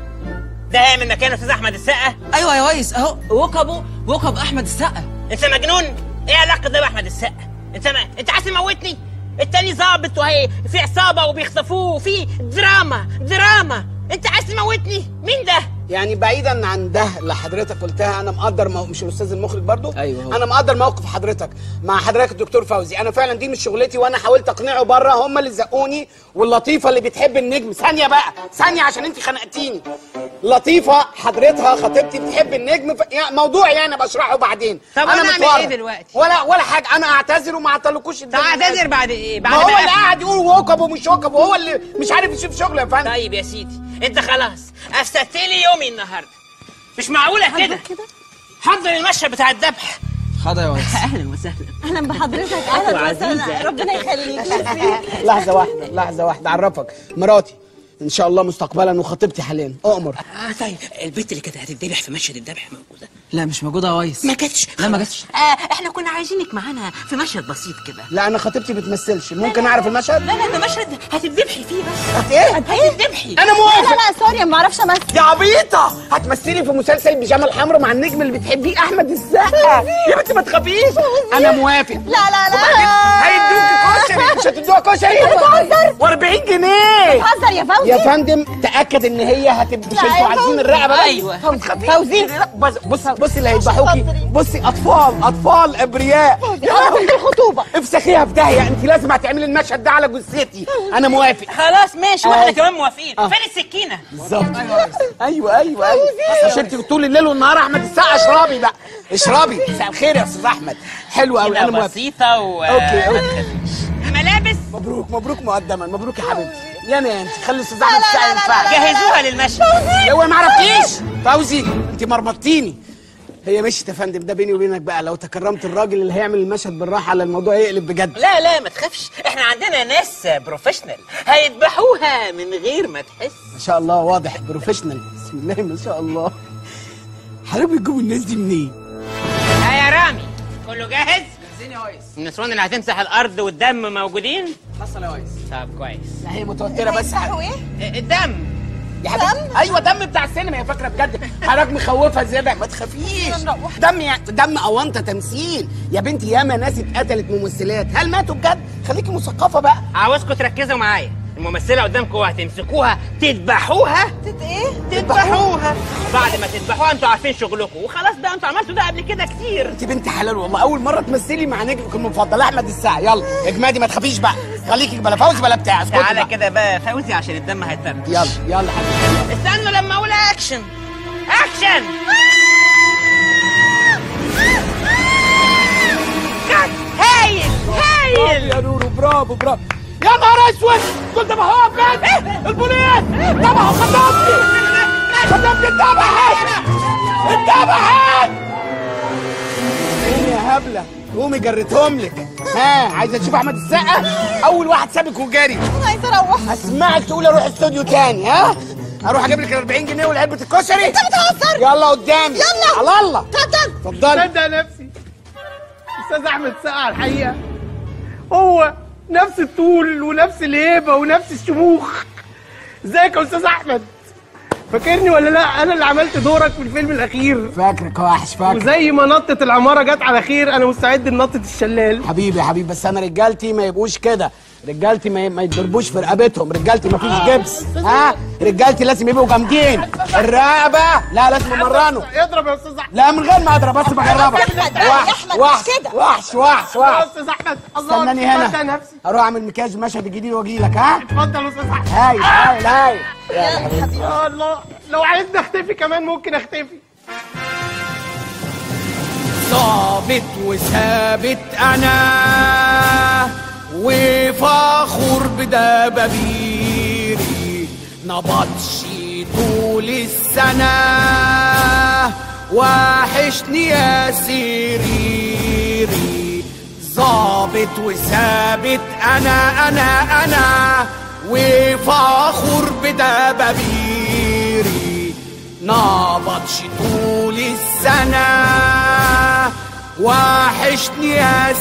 ده هيعمل مكان الاستاذ احمد السقا؟ ايوه يا ريس اهو وكبه وكب احمد السقا. انت مجنون؟ ايه علاقه ده باحمد السقا؟ انت ما... انت عايز تموتني؟ التاني ظابط وهي في عصابه وبيخطفوه وفي دراما دراما. انت عايز تموتني؟ مين ده؟ يعني بعيدا عن ده اللي حضرتك قلتها انا مقدر مو... مش الاستاذ المخرج برضو؟ ايوه هو. انا مقدر موقف حضرتك مع حضرتك الدكتور فوزي. انا فعلا دي مش شغلتي وانا حاولت اقنعه بره. هم اللي زقوني. واللطيفه اللي بتحب النجم. ثانيه بقى ثانيه عشان انت خنقتيني. لطيفه حضرتها خطيبتي بتحب النجم. ف... يعني موضوع يعني بشرحه بعدين. طب انا اعمل ايه دلوقتي؟ ولا ولا حاجه. انا اعتذر وما اعتلكوش. طب اعتذر بعد ايه؟ بعد ما هو اللي قاعد يقول وكب ومش وكب وهو اللي مش عارف يشوف شغله يا فندم. طيب يا سيدي انت خلاص افسدت لي يومي النهارده. مش معقوله كده. حضر المشهد بتاع الذبح. حاضر يا ريس. اهلا وسهلا. اهلا بحضرتك. اهلا وسهلا. ربنا يخليك. لحظه واحده لحظه واحده اعرفك. مراتي ان شاء الله مستقبلا وخطيبتي حاليا. اؤمر. اه طيب البنت اللي كانت هتتذبح في مشهد الذبح موجوده؟ لا مش موجوده يا ريس. ما جاتش؟ لا ما جاتش. آه احنا كنا عايزينك معانا في مشهد بسيط كده. لا انا خطيبتي بتمثلش. ممكن اعرف المشهد؟ لا لا ده مشهد هتتذبحي فيه بس. هت ايه؟ هتتذبحي. انا موافق. لا لا سوري ما اعرفش امثل. يا عبيطه هتمثلي في مسلسل البيجامه الحمراء مع النجم اللي بتحبيه احمد السقا. يا بنتي ما تخافيش. انا موافق. لا لا لا هيدوكي كشري. مش هتدوها كشري؟ بتهزر. و40 جنيه. بتهزر يا فوزي. يا فندم تاكد ان هي هتبقى. مش انتوا عايزين الرقبه بس؟ ايوه فوزي. بص بص بصي اللي هيذبحوكي. بصي اطفال اطفال ابرياء. يا الخطوبه. افسخيها في داهيه. انت لازم هتعملي المشهد ده على جثتي. انا موافق. خلاص ماشي واحنا كمان موافقين. فين السكينه؟ بالظبط. ايوه ايوه ايوه عشان انت طول الليل والنهار احمد السقا. اشربي بقى اشربي. مساء الخير يا استاذ احمد. حلو قوي. انا موافق. بسيطه و اوكي اوكي. ملابس. مبروك مبروك مقدما. مبروك يا حبيبتي. يانا انت خلي الاستاذ احمد السقا ينفعك. جهزوها للمشهد. هو ما عرفتيش فوزي انت مرمطتيني. هي مشيت يا فندم، ده بيني وبينك بقى، لو تكرمت الراجل اللي هيعمل المشهد بالراحه على الموضوع يقلب بجد. لا لا ما تخافش، احنا عندنا ناس بروفيشنال هيذبحوها من غير ما تحس. ما شاء الله واضح بروفيشنال، بسم الله ما شاء الله. حضرتك بتجيبوا الناس دي منين؟ ها يا رامي كله جاهز؟ جاهزين يا ريس. النسوان اللي هتمسح الارض والدم موجودين؟ حصل يا ريس. طب كويس. لا هي متوتره بس. ايه؟ الدم يا حبيبتي. ايوه دم بتاع السينما، هي فاكره بجد. حضرتك مخوفها زياده، ما تخافيش. دم يعني دم اونطه تمثيل يا بنتي، ياما ناس اتقتلت ممثلات، هل ماتوا بجد؟ خليكي مثقفه بقى. عاوزكم تركزوا معايا، الممثله قدامكم هتمسكوها تذبحوها. تت ايه؟ تذبحوها. بعد ما تذبحوها انتوا عارفين شغلكم وخلاص بقى، انتوا عملتوا ده قبل كده كتير. انت بنت حلال والله، اول مره تمثلي مع نجمك المفضل احمد السقا. يلا اجمادي ما تخافيش بقى، خليكي بلا فوزي بلا بتاع. تعالى كده بقى فوزي عشان الدم هيترك. يلا يلا حبيبي. استنوا لما اقول اكشن. اكشن. هايل هايل يا نورو، برافو برافو. يا نهار اسود، دول ذبحوها بجد. البوليس ذبحوا خطيبتي. خطيبتي اتذبحت اتذبحت. قومي يا هبله قومي، جريتهم لك. ها عايزه تشوف احمد السقا؟ اول واحد سابك وجري. انا عايزه اروح. هسمعك تقولي اروح استوديو تاني. ها اروح اجيب لك ال أربعين جنيه والعلبه الكشري. انت بتهزر. يلا قدامي. يلا على الله. اتفضل اتفضلي. صدق نفسي استاذ احمد السقا على الحقيقه هو نفس الطول ونفس الهيبه ونفس الشموخ. ازيك يا استاذ احمد؟ فاكرني ولا لا؟ انا اللي عملت دورك في الفيلم الاخير. فاكرك يا وحش، فاكر. وزي ما نطة العماره جت على خير انا مستعد لنطة الشلال. حبيبي يا حبيبي، بس انا رجالتي ما يبقوش كده، رجالتي ما ما يتضربوش في رقبتهم، رجالتي ما فيش جبس. ها رجالتي لازم يبقوا جامدين. الرقبه لا لازم امرنه. اضرب يا استاذ احمد. لا من غير ما اضرب، بس بجربك. وحش وحش وحش وحش يا وحش. استاذ احمد الله استناني هنا اروح اعمل مكياج المشهد الجديد واجي لك. ها اتفضل يا استاذ احمد. هاي هاي هاي. يا حبيبي يا الله، لو عايزني اختفي كمان ممكن اختفي. ظابط وثابت انا وفخور بدبابيري، نبطش طول السنة وحشني يا سريري. ظابط وثابت انا انا انا وفخور بدبابيري، نبطش طول السنة وحشني يا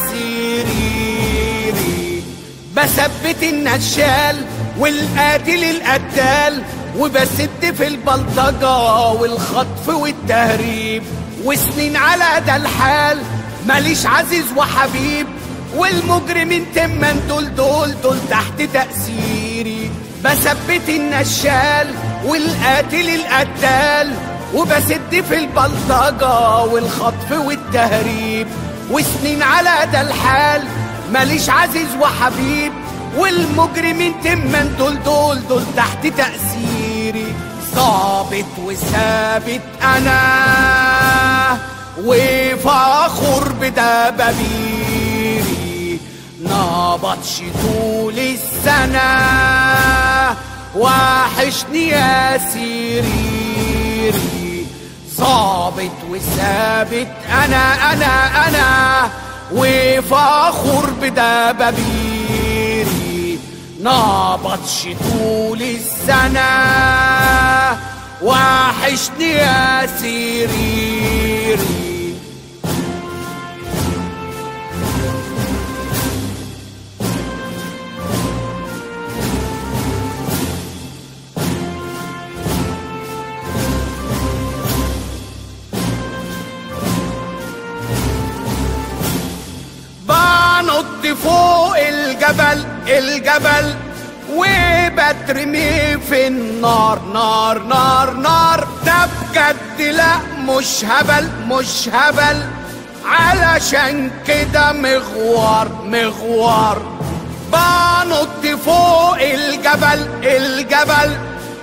سريري. بثبت النشال والقاتل القتال، وبسد في البلطجة والخطف والتهريب، وسنين على ده الحال ماليش عزيز وحبيب، والمجرمين تمن دول دول دول تحت تأثيري. بثبت النشال والقاتل القتال، وبسد في البلطجة والخطف والتهريب، وسنين على ده الحال ماليش عزيز وحبيب، والمجرمين تمن دول دول دول تحت تأثيري. ظابط وثابت أنا وفخور بدبابيري، نبطش طول السنة وحشني يا سريري. ظابط وثابت أنا أنا أنا وفخور بدبابيري، نبطش طول السنة وحشني يا سريري. بنط فوق الجبل الجبل وبترمي في النار نار نار نار. ده بجد لا مش هبل مش هبل، علشان كده مغوار مغوار. بنط فوق الجبل الجبل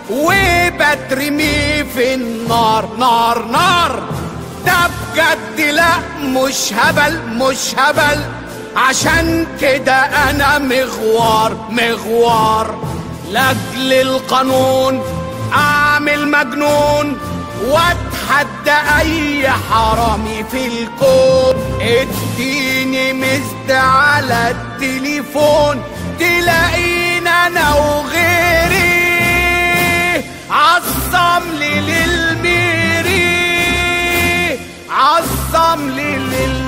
وبترمي في النار نار نار. ده بجد لا مش هبل مش هبل، عشان كده انا مغوار مغوار. لاجل القانون اعمل مجنون واتحدى اي حرامي في الكون. اديني مزد على التليفون تلاقينا انا وغيري عالصمل للميري عالصمل للميري